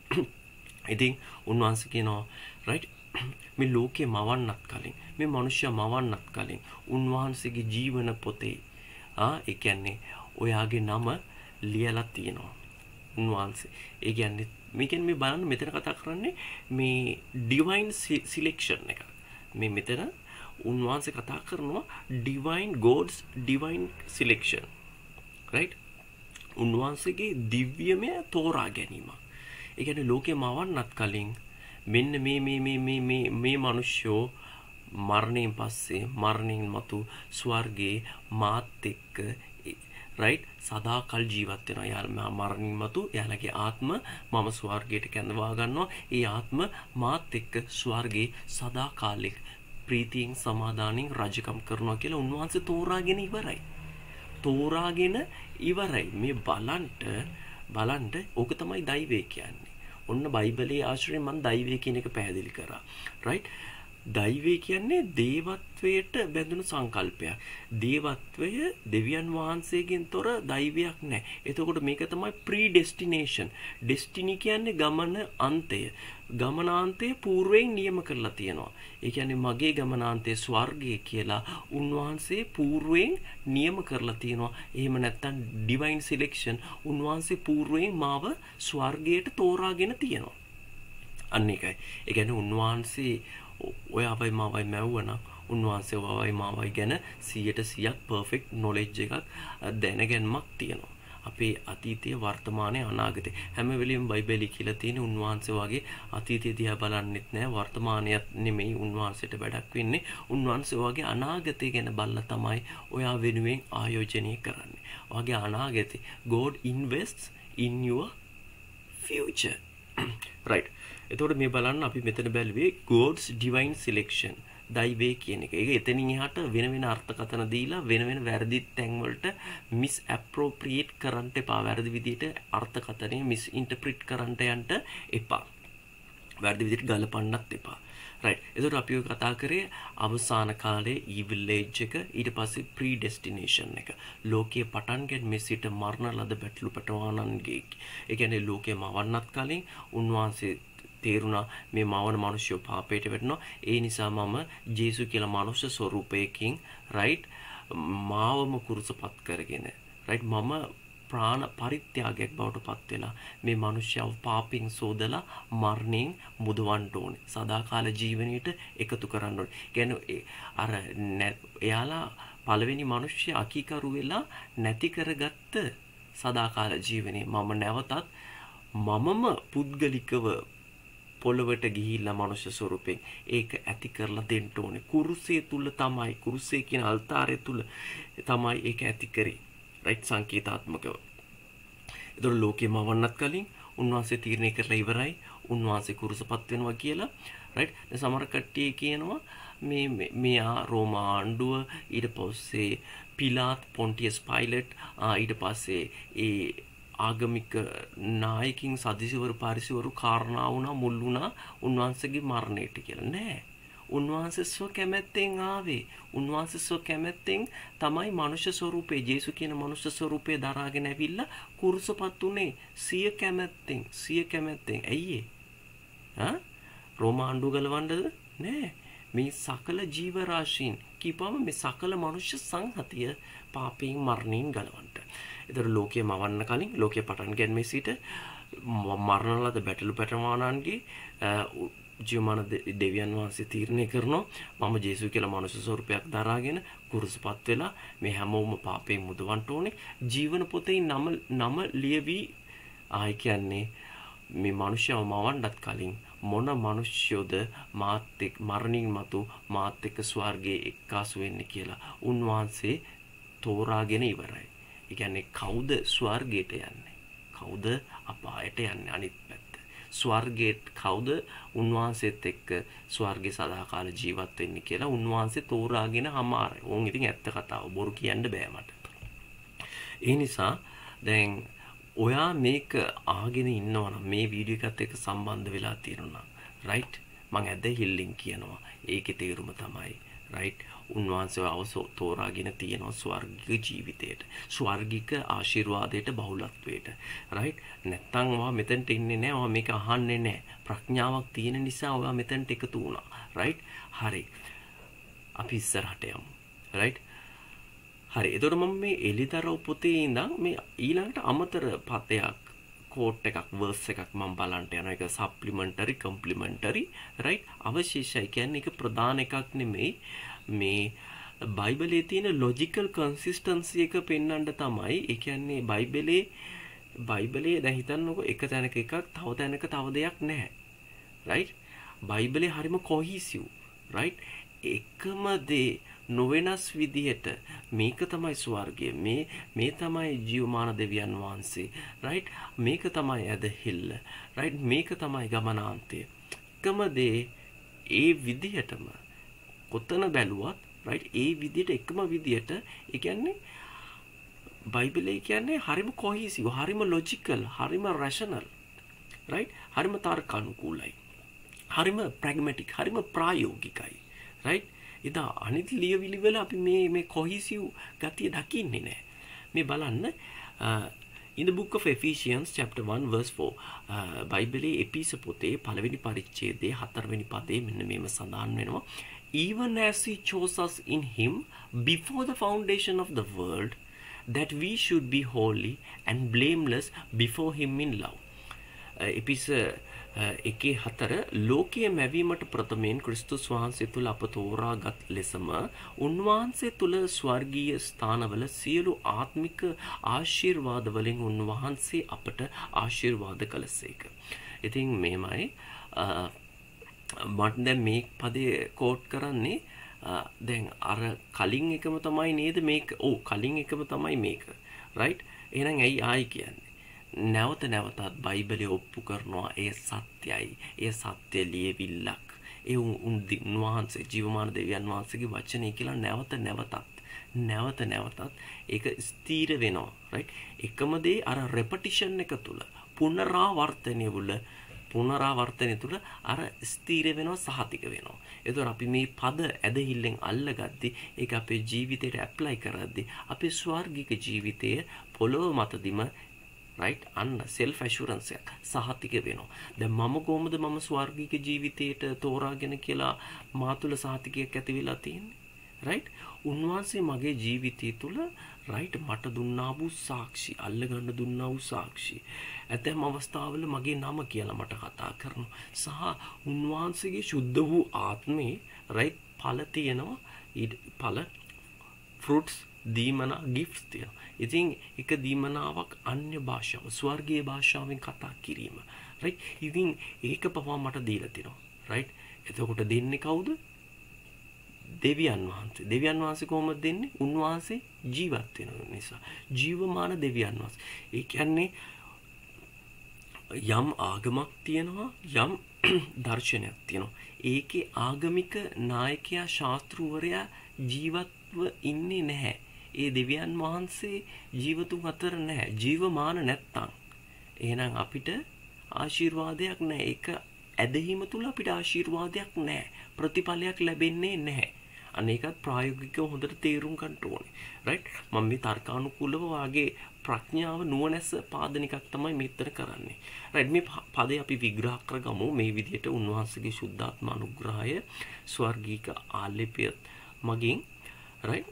ඉතින් උන්වහන්සේ කියනවා රයිට් මේ ලෝකේ මවන්නත් කලින් මේ මිනිස්සයා මවන්නත් කලින් උන්වහන්සේගේ ජීවන පොතේ ආ ඒ කියන්නේ ඔයාගේ නම ලියලා තියෙනවා. උන්වහන්සේ ඒ කියන්නේ මේකෙන් මේ බලන්න මෙතන කතා කරන්නේ මේ ඩිවයින් සිලෙක්ෂන් එක. මේ මෙතන උන්වහන්සේ කතා කරනවා divine God's divine selection. Right උන්වහන්සේගේ දිව්‍යමය තෝරා ගැනීම. ඒ කියන්නේ ලෝකේ මවන්නත් කලින් මෙන්න මේ මේ මේ මේ මේ මේ මිනිස්සෝ මරණයෙන් පස්සේ මරණයෙන් මතු ස්වර්ගයේ මාත් එක්ක රයිට් සදාකල් ජීවත් වෙනවා. යාළුවා මරණින් මතු එයාලගේ ආත්ම මම ස්වර්ගයට කැඳවා ගන්නවා. ඒ ආත්ම මාත් එක්ක ස්වර්ගයේ සදාකාලික ප්‍රීතියෙන් සමාදානෙන් රජකම් කරනවා කියලා උන්වහන්සේ තෝරාගෙන ඉවරයි. තෝරාගෙන ඉවරයි. මේ බලන්ට බලන්ට ඕක තමයි දෛවය කියන්නේ. ඔන්න බයිබලයේ ආශ්‍රයෙන් මම දෛවය කියන එක පැහැදිලි කරා. රයිට් දෛවය කියන්නේ දේවත්වයට බැඳුණු සංකල්පයක්. දේවත්වය දෙවියන් වහන්සේගෙන් තොර දෛවයක් නැහැ. එතකොට මේක තමයි ප්‍රීඩෙස්ටිනේෂන්. ඩෙස්ටිනි කියන්නේ ගමන අන්තය. ගමනාන්තය పూర్වයෙන් නියම කරලා තියෙනවා. ඒ කියන්නේ මගේ ගමනාන්තය ස්වර්ගය කියලා උන්වහන්සේ పూర్වයෙන් නියම කරලා තියෙනවා. එහෙම නැත්නම් ඩිවයින් සිලෙක්ෂන් උන්වහන්සේ పూర్වයෙන් මාව ස්වර්ගයට තෝරාගෙන තියෙනවා. අන්න ඒකයි. ඒ කියන්නේ උන්වහන්සේ ඔය අපයි මාවයි මැව්වනම් උන්වහන්සේ වවයි මාවයි ගැන සියයට සියයක් පර්ෆෙක්ට් නොලෙජ් එකක් දැනගැන්මක් තියෙනවා. අපේ අතීතය වර්තමානය අනාගතය හැම වෙලෙම බයිබලයේ කියලා තියෙන උන්වහන්සේ වගේ අතීතය දිහා බලන්නෙත් නෑ වර්තමානයත් නෙමෙයි උන්වහන්සේට වැඩක් වෙන්නේ. උන්වහන්සේ වගේ අනාගතය ගැන බලලා තමයි ඔයා වෙනුවෙන් ආයෝජනය කරන්නේ. ඔයාගේ අනාගතේ God invests in your future. right. එතකොට මේ බලන්න අපි මෙතන බැලුවේ God's divine selection දෛවය කියන එක. ඒක එතනින් එහාට වෙන වෙන අර්ථකථන දීලා වෙන වෙන වැරදි තැන් වලට මිස් ඇප්‍රොප්‍රියේට් කරන්න එපා. වැරදි විදිහට අර්ථකථනය මිස් ඉන්ටර්ප්‍රිට් කරන්න යන්න එපා. වැරදි විදිහට ගලපන්නත් එපා. right. එතකොට අපි ඔය කතා කරේ අවසාන කාලයේ evil age එක ඊට පස්සේ predestination එක. ලෝකයේ පටන් ගැනීම සිට මරණ ලද බැටළු පටවානන්ගේ. ඒ කියන්නේ ලෝකයේ මවන්නත් කලින් උන්වහන්සේ තේරුණා මේ මවන මිනිස්සු පාපයට වැටෙනවා. ඒ නිසා මම ජේසු කියලා මනුෂ්‍ය ස්වරූපයකින් රයිට් මාවම කුරුසපත් කරගෙන රයිට් මම ප්‍රාණ පරිත්‍යාගයක් බවට පත් වෙලා මේ මිනිස්සුව පාපින් සෝදලා මරණයෙන් මුදවන්න ඕනේ. සදාකාල ජීවණයට එකතු කරන්න ඕනේ. කියන්නේ අර එයාලා පළවෙනි මිනිස්සු අකීකරු වෙලා නැති කරගත්ත සදාකාල ජීවණය මම නැවතත් මමම පුද්ගලිකව පොළවට ගිහිල්ලා මනුෂ්‍ය ස්වරූපයෙන් ඒක ඇති කරලා දෙන්න ඕනේ. කුරුසේ තුල තමයි කුරුසේ කියන අල්තාරය තුල තමයි ඒක ඇති කරේ. රයිට් සංකේතාත්මකව. ඒතර ලෝකෙම වන්නත් කලින් උන්වහන්සේ තීරණය කරලා ඉවරයි. උන්වහන්සේ කුරුසපත් වෙනවා කියලා. රයිට්. දැන් සමහර කට්ටිය කියනවා මේ මෙයා රෝමා ආණ්ඩුව ඊට පස්සේ පිලාත් පොන්ටියස් පයිලට් ඊට පස්සේ ඒ ආගමික නායකින් සදිසිවරු පාරිසිවරු කාරණා වුණා මුල් වුණා උන්වහන්සේගේ මරණයට කියලා නෑ. උන්වහන්සේ ස්ව කැමැත්තෙන් ආවේ. උන්වහන්සේ ස්ව කැමැත්තෙන් තමයි මනුෂ්‍ය ස්වරූපේ ජේසු කියන මනුෂ්‍ය ස්වරූපේ දරාගෙන ඇවිල්ලා කුරුසපත් උනේ සිය කැමැත්තෙන් සිය කැමැත්තෙන්. ඇයි ඒ? රෝමාණ්ඩුව ගලවන්නද? නෑ. මේ සකල ජීව රාශීන් කීපම මේ සකල මනුෂ්‍ය සංහතිය පාපයෙන් මරණයෙන් ගලවන්න. ඒතර ලෝකයේ මවන්න කලින් ලෝකයේ පටන් ගැනීම සිට මරණ ලද බැටළු පැටවානන්ගේ ජීවමාන දෙවියන් වහන්සේ තීරණය කරනවා මම ජේසුස් කියලා මනුෂ්‍ය ස්වරූපයක් දරාගෙන කුරුසපත් වෙලා මේ හැමෝම පාපයෙන් මුදවන්න ඕනේ. ජීවන පොතේ නම නම ලියවි ආයි කියන්නේ මේ මනුෂ්‍යව මවන්නත් කලින් මොන මිනිස්යෝද මාත් එක් මරණින් මතු මාත් එක්ක ස්වර්ගයේ එක්කාසු වෙන්නේ කියලා උන්වහන්සේ තෝරාගෙන ඉවරයි. ඒ කියන්නේ කවුද ස්වර්ගයට යන්නේ? කවුද අපායට යන්නේ අනිත් පැත්ත? ස්වර්ගයට කවුද උන්වහන්සේත් එක්ක ස්වර්ගයේ සදාකාල ජීවත් වෙන්නේ කියලා උන්වහන්සේ තෝරාගෙන හමාරයි. ඕන් ඉතින් ඇත්ත කතාව බොරු කියන්න බෑ මට. ඒ නිසා දැන් ඔයා මේක ආගෙන ඉන්නවනම් මේ වීඩියෝ එකත් එක්ක සම්බන්ධ වෙලා තියෙනවා රයිට් මම ඇදහිල්ලෙන් කියනවා ඒකේ තේරුම තමයි රයිට් උන්වහන්සේව අවසෝ තෝරාගෙන තියෙනවා ස්වර්ගික ජීවිතයට ස්වර්ගික ආශිර්වාදයට බහුලත්වයට රයිට් නැත්තම් ඔයා මෙතනට ඉන්නේ නැහැ ඔයා මේක අහන්නේ නැහැ ප්‍රඥාවක් තියෙන නිසා ඔයා මෙතනට එකතු වුණා රයිට් හරි අපි ඉස්සරහට යමු රයිට් හරි එතකොට මම මේ එලිදරව් පොතේ ඉඳන් මේ ඊළඟට අමතර පදයක් කෝට් එකක් වර්ස් එකක් මම බලන්න යනවා ඒක සප්ලිමන්ටරි කම්ප්ලිමන්ටරි රයිට් අවශේෂයි කියන්නේ ඒක ප්‍රධාන එකක් නෙමෙයි මේ බයිබලයේ තියෙන ලොජිකල් කන්සිස්ටන්සි එක පෙන්වන්න තමයි ඒ කියන්නේ බයිබලයේ බයිබලයේ දැන් හිතන්නකො එක තැනක එකක් තව තැනක තව දෙයක් නැහැ රයිට් බයිබලයේ හරිම කොහිසිව් රයිට් එකම දේ නොවෙනස් විදිහට මේක තමයි ස්වර්ගය මේ මේ තමයි ජීවමාන දෙවියන් වහන්සේ රයිට් මේක තමයි ඇදහිල්ල රයිට් මේක තමයි ගමනාන්තය එකම දේ ඒ විදිහටම කොතන බැලුවත් රයිට් ඒ විදිහට එකම විදිහට ඒ කියන්නේ බයිබලයේ කියන්නේ හරිම කොහිසිව් හරිම ලොජිකල් හරිම රැෂනල් රයිට් හරිම තර්කානුකූලයි හරිම ප්‍රැග්මැටික් හරිම ප්‍රායෝගිකයි රයිට් ඉතින් අනිත් ලියවිලි වල අපි මේ මේ කොහිසිව් ගතිය දකින්නේ නැහැ. මේ බලන්න in the book of Ephesians chapter one verse four බයිබලයේ එපිස පොතේ පළවෙනි පරිච්ඡේදයේ හතරවෙනි පදයේ මෙන්න මේව සඳහන් වෙනවා. Even as he chose us in him before the foundation of the world that we should be holy and blameless before him in love. එපිස එකේ හතර ලෝකයේ මැවීමට ප්‍රථමයෙන් ක්‍රිස්තුස් වහන්සේ තුල අප තෝරාගත් ලෙසම උන්වහන්සේ තුල ස්වර්ගීය ස්ථානවල සියලු ආත්මික ආශිර්වාද වලින් උන්වහන්සේ අපට ආශිර්වාද කළසේක. ඉතින් මේමයි මට දැන් මේ පදේ කෝට් කරන්නේ දැන් අර කලින් එකම තමයි නේද මේක ඔව් කලින් එකම තමයි මේක රයිට් එහෙනම් ඇයි ආයි කියන්නේ නැවත නැවතත් බයිබලය ඔප්පු කරනවා ඒ සත්‍යයි ඒ සත්‍ය ලියවිල්ලක් ඒ උන්වහන්සේ ජීවමාන දෙවියන් වහන්සේගේ වචනේ කියලා නැවත නැවතත් නැවත නැවතත් ඒක ස්ථීර වෙනවා රයිට් එකම දේ අර රෙපටිෂන් එක තුල පුනරාවර්තනය වල පුනරාවර්තනය තුල අර ස්ථීර වෙනවා සහතික වෙනවා ඒතකොට අපි මේ පද ඇදහිල්ලෙන් අල්ලගද්දි ඒක අපේ ජීවිතේට ඇප්ලයි කරද්දි අපේ ස්වර්ගික ජීවිතයේ පොළොව මතදිම right අන්න self assurance එක සහතික වෙනවා දැන් මම කොහොමද මම ස්වර්ගික ජීවිතයට තෝරාගෙන කියලා මා තුල සහතිකයක් ඇති වෙලා තියෙන්නේ right උන්වහන්සේ මගේ ජීවිතය තුල right මට දුන්නා වූ සාක්ෂි අල්ලගන්න දුන්නා වූ සාක්ෂි ඇතැම් අවස්ථාවල මගේ නම කියලා මට කතා කරනවා සහ උන්වහන්සේගේ සුද්ධ වූ ආත්මේ right ඵල තියෙනවා ඵල fruits දීමනා gifts තියෙනවා ඉතින් එක දීමනාවක් අන්‍ය භාෂාව ස්වර්ගීය භාෂාවෙන් කතා කිරීම right ඉතින් ඒක පවා මට දීලා තිනවා right එතකොට දෙන්නේ කවුද දෙවියන් වහන්සේ දෙවියන් වහන්සේ කොහොමද දෙන්නේ උන්වහන්සේ ජීවත් වෙන නිසා ජීවමාන දෙවියන් වහන්සේ ඒ කියන්නේ යම් ආගමක් තියෙනවා යම් දර්ශනයක් තියෙනවා ඒකේ ආගමික නායකයා ශාස්ත්‍රූවරයා ජීවත්ව ඉන්නේ නැහැ ඒ දෙවියන් වහන්සේ ජීවතුන් අතර නැහැ ජීවමාන නැත්තම් එහෙනම් අපිට ආශිර්වාදයක් නැහැ ඒක ඇදහිම තුල අපිට ආශිර්වාදයක් නැහැ ප්‍රතිඵලයක් ලැබෙන්නේ නැහැ අන්න ඒකත් ප්‍රායෝගිකව හොඳට තේරුම් ගන්න ඕනේ. රයිට්? මම මේ තර්කානුකූලව වාගේ ප්‍රඥාව නුවණැස පාදන එකක් තමයි මෙතන කරන්නේ. රයිට්? මේ පදේ අපි විග්‍රහ කරගමු මේ විදිහට උන්වහන්සේගේ සුද්ධාත්ම අනුග්‍රහය ස්වර්ගීක ආලේපය මගින්. රයිට්?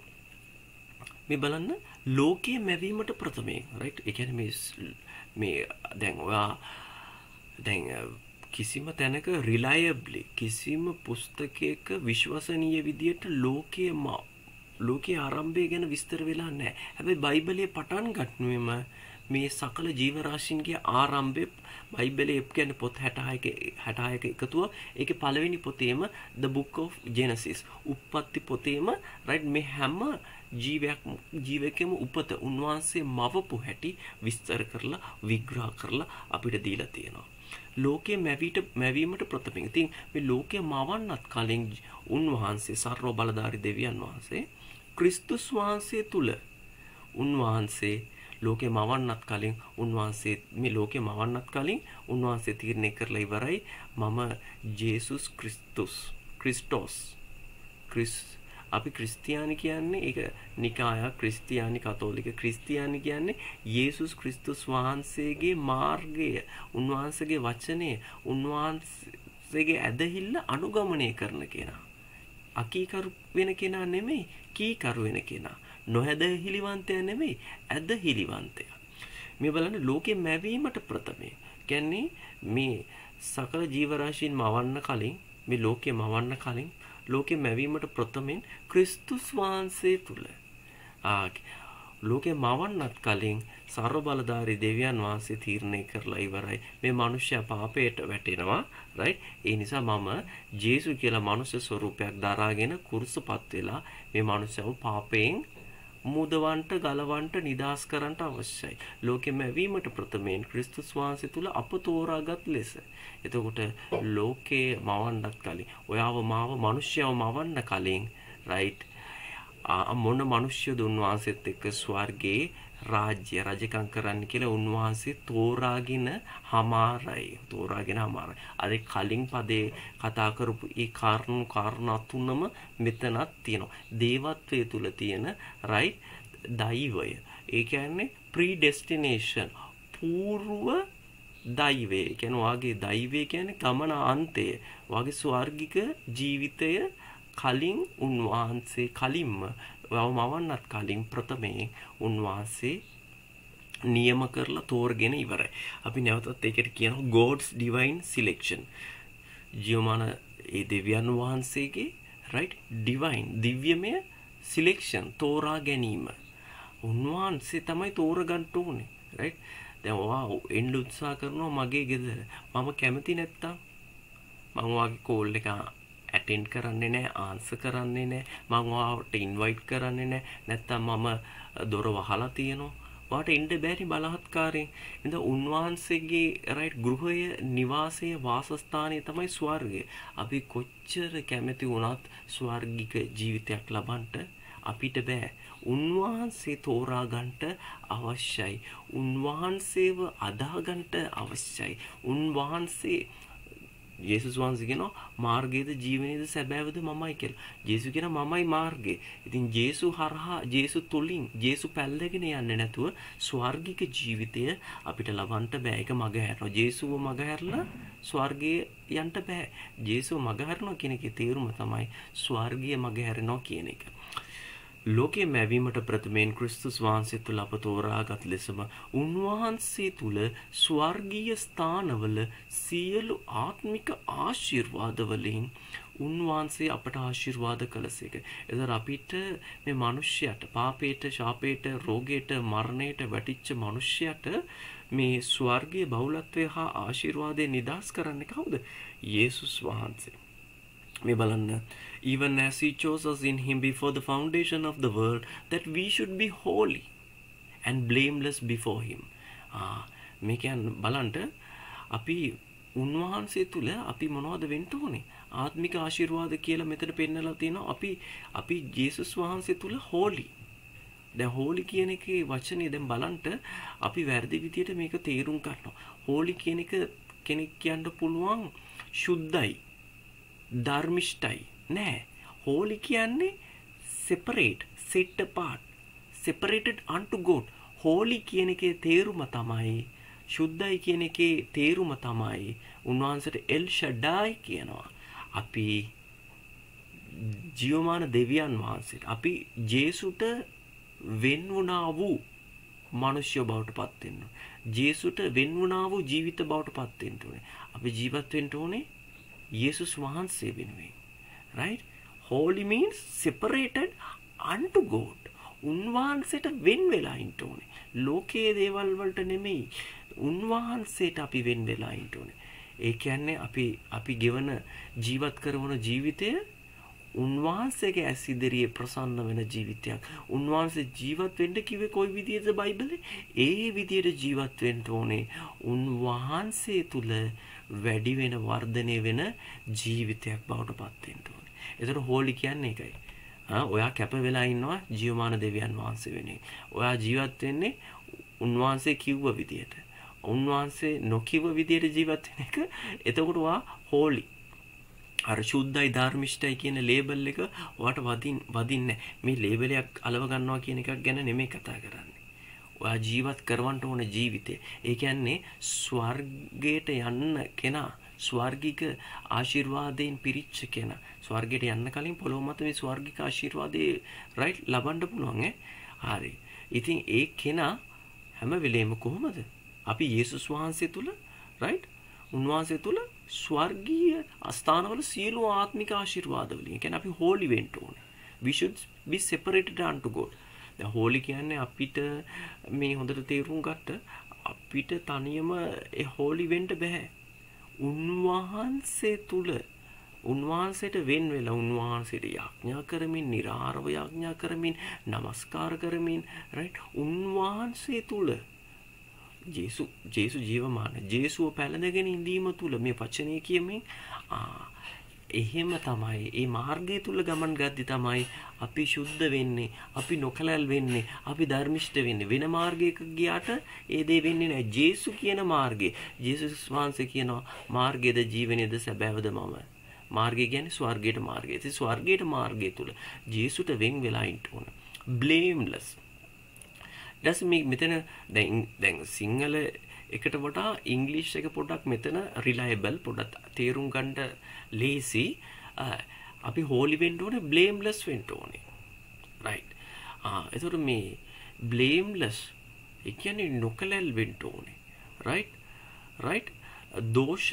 මේ බලන්න ලෝකයේ මැවීමට ප්‍රථමයෙන්. රයිට්? ඒ කියන්නේ මේ මේ දැන් ඔයා දැන් කිසිම තැනක රිලයබ්ලි කිසිම පුස්තකයක විශ්වසනීය විදියට ලෝකයේ ලෝකයේ ආරම්භය ගැන විස්තර වෙලා නැහැ. හැබැයි බයිබලයේ පටන් ගන්නවෙම මේ සකල ජීවරාශින්ගේ ආරම්භය බයිබලයේ කියන්නේ පොත් හැටහයක හැටහයක එකතුව. ඒකේ පළවෙනි පොතේම The Book of Genesis උප්පත්ති පොතේම රයිට් මේ හැම ජීවයක් ජීවකෙම උපත උන්වහන්සේ මවපු හැටි විස්තර කරලා විග්‍රහ කරලා අපිට දීලා තියෙනවා. ලෝකයේ මැවිට මැවීමට ප්‍රථමයෙන්. ඉතින් මේ ලෝකයේ මවන්නත් කලින් උන්වහන්සේ සර්ව බලධාරී දෙවියන් වහන්සේ ක්‍රිස්තුස් වහන්සේ තුල උන්වහන්සේ ලෝකේ මවන්නත් කලින් උන්වහන්සේ මේ ලෝකේ මවන්නත් කලින් උන්වහන්සේ තීරණය කරලා ඉවරයි මම ජේසුස් ක්‍රිස්තුස් ක්‍රිස්ටෝස් ක්‍රිස් අපි ක්‍රිස්තියානි කියන්නේ ඒක නිකාය ක්‍රිස්තියානි කතෝලික ක්‍රිස්තියානි කියන්නේ යේසුස් ක්‍රිස්තුස් වහන්සේගේ මාර්ගය උන්වහන්සේගේ වචනය උන්වහන්සේගේ ඇදහිල්ල අනුගමනය කරන කෙනා අකීකරු වෙන කෙනා නෙමෙයි කීකරු වෙන කෙනා නොහැදහිලිවන්තයා නෙමෙයි ඇදහිලිවන්තයා මේ බලන්න ලෝකෙ මැවීමට ප්‍රථමයෙන් කියන්නේ මේ සකල ජීවරාශීන් මවන්න කලින් මේ ලෝකෙ මවන්න කලින් ලෝකෙ මැවීමට ප්‍රථමයෙන් ක්‍රිස්තුස් වහන්සේ තුල ආ ලෝකෙ මවන්නත් කලින් සර්ව බලධාරී දෙවියන් වහන්සේ තීරණය කරලා ඉවරයි මේ මිනිස්සයා පාපයට වැටෙනවා රයිට් ඒ නිසා මම ජේසු කියලා මනුෂ්‍ය ස්වරූපයක් දරාගෙන කුරුසපත් වෙලා මේ මිනිස්සව පාපයෙන් මුදවන්ට ගලවන්ට නිදාස් කරන්නට අවශ්‍යයි. ලෝකෙ මැවීමට ප්‍රථමයෙන් ක්‍රිස්තුස් වහන්සේ තුල අප තෝරාගත් ලෙස. එතකොට ලෝකේ මවන්නත් කලින් ඔයාව මාව මිනිස්යව මවන්න කලින් රයිට් මොන මිනිස්යද උන්වහන්සේත් එක්ක ස්වර්ගයේ රාජ්‍ය රජකම් කරන්න කියලා උන්වහන්සේ තෝරාගෙන හමාරයි. තෝරාගෙන හමාරයි. අර කලින් පදේ කතා කරපු ඒ කාරණු කාරණා තුනම මෙතනක් තියෙනවා. දේවත්වයේ තුල තියෙන රයිට් දෛවය. ඒ කියන්නේ ප්‍රීඩෙස්ටිනේෂන් పూర్ව දෛවය. ඒ කියන්නේ වාගේ දෛවය කියන්නේ ගමන අන්තය. වාගේ ස්වර්ගික ජීවිතය කලින් උන්වහන්සේ කලින්ම වවමවන්නත් කලින් ප්‍රථමයෙන් උන්වහන්සේ නියම කරලා තෝරගෙන ඉවරයි. අපි නැවතත් ඒකට කියනවා God's divine selection. ජීවමාන ඒ දෙවියන් වහන්සේගේ right divine දිව්‍යමය selection තෝරා ගැනීම. උන්වහන්සේ තමයි තෝරගන්න ඕනේ. right දැන් ඔයා එන්න උත්සාහ කරනවා මගේ ගෙදර. මම කැමති නැත්තම් මම වාගේ කෝල් එක ඇටෙන්ඩ් කරන්නේ නැහැ ආන්සර් කරන්නේ නැහැ මම ඔයාට ඉන්වයිට් කරන්නේ නැහැ නැත්තම් මම දොර වහලා තියෙනවා ඔයාට එන්න බැරි බලහත්කාරයෙන් ඉතින් උන්වහන්සේගේ රයිට් ගෘහය නිවාසය වාසස්ථානය තමයි ස්වර්ගය අපි කොච්චර කැමති වුණත් ස්වර්ගික ජීවිතයක් ලබන්න අපිට බෑ උන්වහන්සේ තෝරා ගන්නට අවශ්‍යයි උන්වහන්සේව අදා ගන්නට අවශ්‍යයි උන්වහන්සේ යේසුස් වහන්සේ කියනවා මාර්ගයේද ජීවනයේද සැබෑවද මමයි කියලා. ජේසු කියනවා මමයි මාර්ගය. ඉතින් ජේසු හරහා ජේසු තුලින් ජේසු පැල්ලගෙන යන්නේ නැතුව ස්වර්ගික ජීවිතය අපිට ලබන්න බෑ. ඒක මග හැරෙනවා. ජේසුව මග හැරලා ස්වර්ගයේ යන්න බෑ. ජේසුව මග හැරෙනවා කියන එකේ තේරුම තමයි ස්වර්ගීය මග හැරෙනවා කියන එක. ලෝකයේ මැවීමට ප්‍රථමයෙන් ක්‍රිස්තුස් වහන්සේ තුල අප තෝරාගත් ලෙසම උන්වහන්සේ තුල ස්වර්ගීය ස්ථානවල සියලු ආත්මික ආශිර්වාද වලින් උන්වහන්සේ අපට ආශිර්වාද කළසේක. එතන අපිට මේ මිනිස්යාට පාපයට, ශාපයට, රෝගයට, මරණයට වැටිච්ච මිනිස්යාට මේ ස්වර්ගීය බහුලත්වය හා ආශිර්වාදය නිදාස් කරන්නේ කවුද? යේසුස් වහන්සේ. මේ බලන්න even as he chose us in him before the foundation of the world that we should be holy and blameless before him ah මේ කියන්නේ බලන්න අපි උන්වහන්සේ තුල අපි මොනවද වෙන්න ඕනේ ආත්මික ආශිර්වාද කියලා මෙතන පෙන්නලා තියෙනවා අපි අපි ජේසුස් වහන්සේ තුල holy දැන් holy කියන එකේ වචනේ දැන් බලන්න අපි වැරදි විදියට මේක තේරුම් ගන්නවා holy කියන එක කෙනෙක් කියන්න පුළුවන් සුද්ධයි ධර්මිෂ්ඨයි නෑ holy කියන්නේ separate, set apart, separated unto God. holy කියන එකේ තේරුම තමයි සුද්ධයි කියන එකේ තේරුම තමයි උන්වහන්සේට එල් ෂඩායි කියනවා. අපි ජීවමාන දෙවියන් වහන්සේට අපි ජේසුට වෙන් වුණා වූ මිනිස්ය බවට පත් වෙන්න ඕනේ. ජේසුට වෙන් වුණා වූ ජීවිත බවට පත් වෙන්න ඕනේ. අපි ජීවත් වෙන්න ඕනේ යේසුස් වහන්සේ වෙනුවෙන්. right? holy means separated unto God. උන්වහන්සේට වෙන් වෙලා ඉන්න ඕනේ. ලෝකයේ දේවල් වලට නෙමෙයි. උන්වහන්සේට අපි වෙන් වෙලා ඉන්න ඕනේ. ඒ කියන්නේ අපි අපි ගෙවන ජීවත් කරන ජීවිතය උන්වහන්සේගේ ඇස් ඉදිරියේ ප්‍රසන්න වෙන ජීවිතයක්. උන්වහන්සේ ජීවත් වෙන්න කිව්වේ කොයි විදිහටද බයිබලේ? ඒ විදිහට ජීවත් වෙන්න ඕනේ. උන්වහන්සේ තුල වැඩි වෙන වර්ධනය වෙන ජීවිතයක් බවට පත් වෙන්න ඕනේ. ඒතර හෝලි කියන්නේ ඒකයි. ආ ඔයා කැප වෙලා ඉන්නවා ජීවමාන දෙවියන් වහන්සේ වෙන්නේ. ඔයා ජීවත් වෙන්නේ උන්වහන්සේ කිව්ව විදිහට. උන්වහන්සේ නොකිව්ව විදිහට ජීවත් වෙන එක එතකොට ඔයා හෝලි. අර සුද්ධයි ධර්මිෂ්ඨයි කියන ලේබල් එක ඔයාට වදින් වදින්නේ මේ ලේබලයක් අලව ගන්නවා කියන එකක් ගැන නෙමෙයි කතා කරන්නේ. ඔයා ජීවත් කරවන්න ඕන ජීවිතය. ඒ කියන්නේ ස්වර්ගයට යන්න කෙනා ස්වර්ගික ආශිර්වාදයෙන් පිරිච්ච කෙනා. ස්වර්ගයට යන්න කලින් පොළොව මත මේ ස්වර්ගික ආශිර්වාදේ රයිට් ලබන්න පුළුවන් ඈ. හරි. ඉතින් ඒ කෙනා හැම වෙලේම කොහොමද? අපි යේසුස් වහන්සේ තුල රයිට් උන්වහන්සේ තුල ස්වර්ගීය අස්ථානවල සියලු ආත්මික ආශිර්වාද වලින්. ඒ කියන්නේ අපි holy වෙන්න ඕනේ. We should be separated unto God. දැන් holy කියන්නේ අපිට මේ හොඳට තේරුම් ගත්ත අපිට තනියම ඒ holy වෙන්න බෑ. උන්වහන්සේ තුල උන්වහන්සේට වෙන් වෙලා උන්වහන්සේට යාඥා කරමින්, නිරාරව යාඥා කරමින්, নমස්කාර කරමින් රයිට් උන්වහන්සේ තුල ජේසු ජේසු ජීවමාන ජේසුව පැලඳගෙන ඉඳීම තුල මේ වචනේ කියමින් ආ එහෙම තමයි මේ මාර්ගය තුල ගමන් ගද්දි තමයි අපි සුද්ධ වෙන්නේ, අපි නොකලල් වෙන්නේ, අපි ධර්මිෂ්ඨ වෙන්නේ. වෙන මාර්ගයක ගියාට ඒ දේ වෙන්නේ නැහැ. ජේසු කියන මාර්ගය. ජේසුස් වහන්සේ කියනවා මාර්ගයද ජීවනයේද සැබෑවද මම. මාර්ගය කියන්නේ ස්වර්ගයට මාර්ගය. ඒ ස්වර්ගයට මාර්ගය තුල ජේසුට වෙන් වෙලා ඉන්න ඕන. blameless. දැස් මේ මෙතන දැන් දැන් සිංහල එකට වඩා ඉංග්‍රීසි එක පොඩ්ඩක් මෙතන රිලයබල් පොඩ්ඩක් තේරුම් ගන්න ලේසි. අපි holy වෙන්න ඕනේ, blameless වෙන්න ඕනේ. right. ආ ඒතකොට මේ blameless ඒ කියන්නේ නොකලල් වෙන්න ඕනේ. right. right. දෝෂ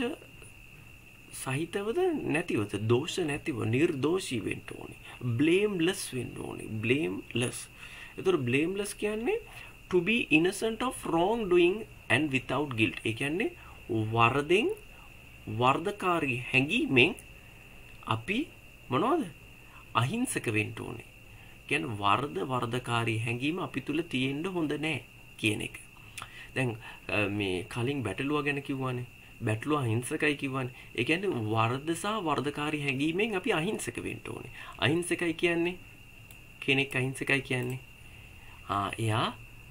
සහිතවද නැතිවද? දෝෂ නැතිව නිර්දෝෂී වෙන්න ඕනේ. blameless වෙන්න ඕනේ. blameless. ඒතකොට blameless කියන්නේ to be innocent of wrong doing and without guilt. ඒ කියන්නේ වරදෙන් වර්ධකාරී හැඟීමෙන් අපි මොනවද? අහිංසක වෙන්න ඕනේ. කියන්නේ වර්ධ වර්ධකාරී හැඟීම අපි තුල තියෙන්න හොඳ නැහැ කියන එක. දැන් මේ කලින් බැටළුවා ගැන කිව්වනේ. බැටළුවා අහිංසකයි කිව්වනේ. ඒ කියන්නේ වර්ධ සහ වර්ධකාරී හැඟීමෙන් අපි අහිංසක වෙන්න ඕනේ. අහිංසකයි කියන්නේ කෙනෙක් අහිංසකයි කියන්නේ ආ එයා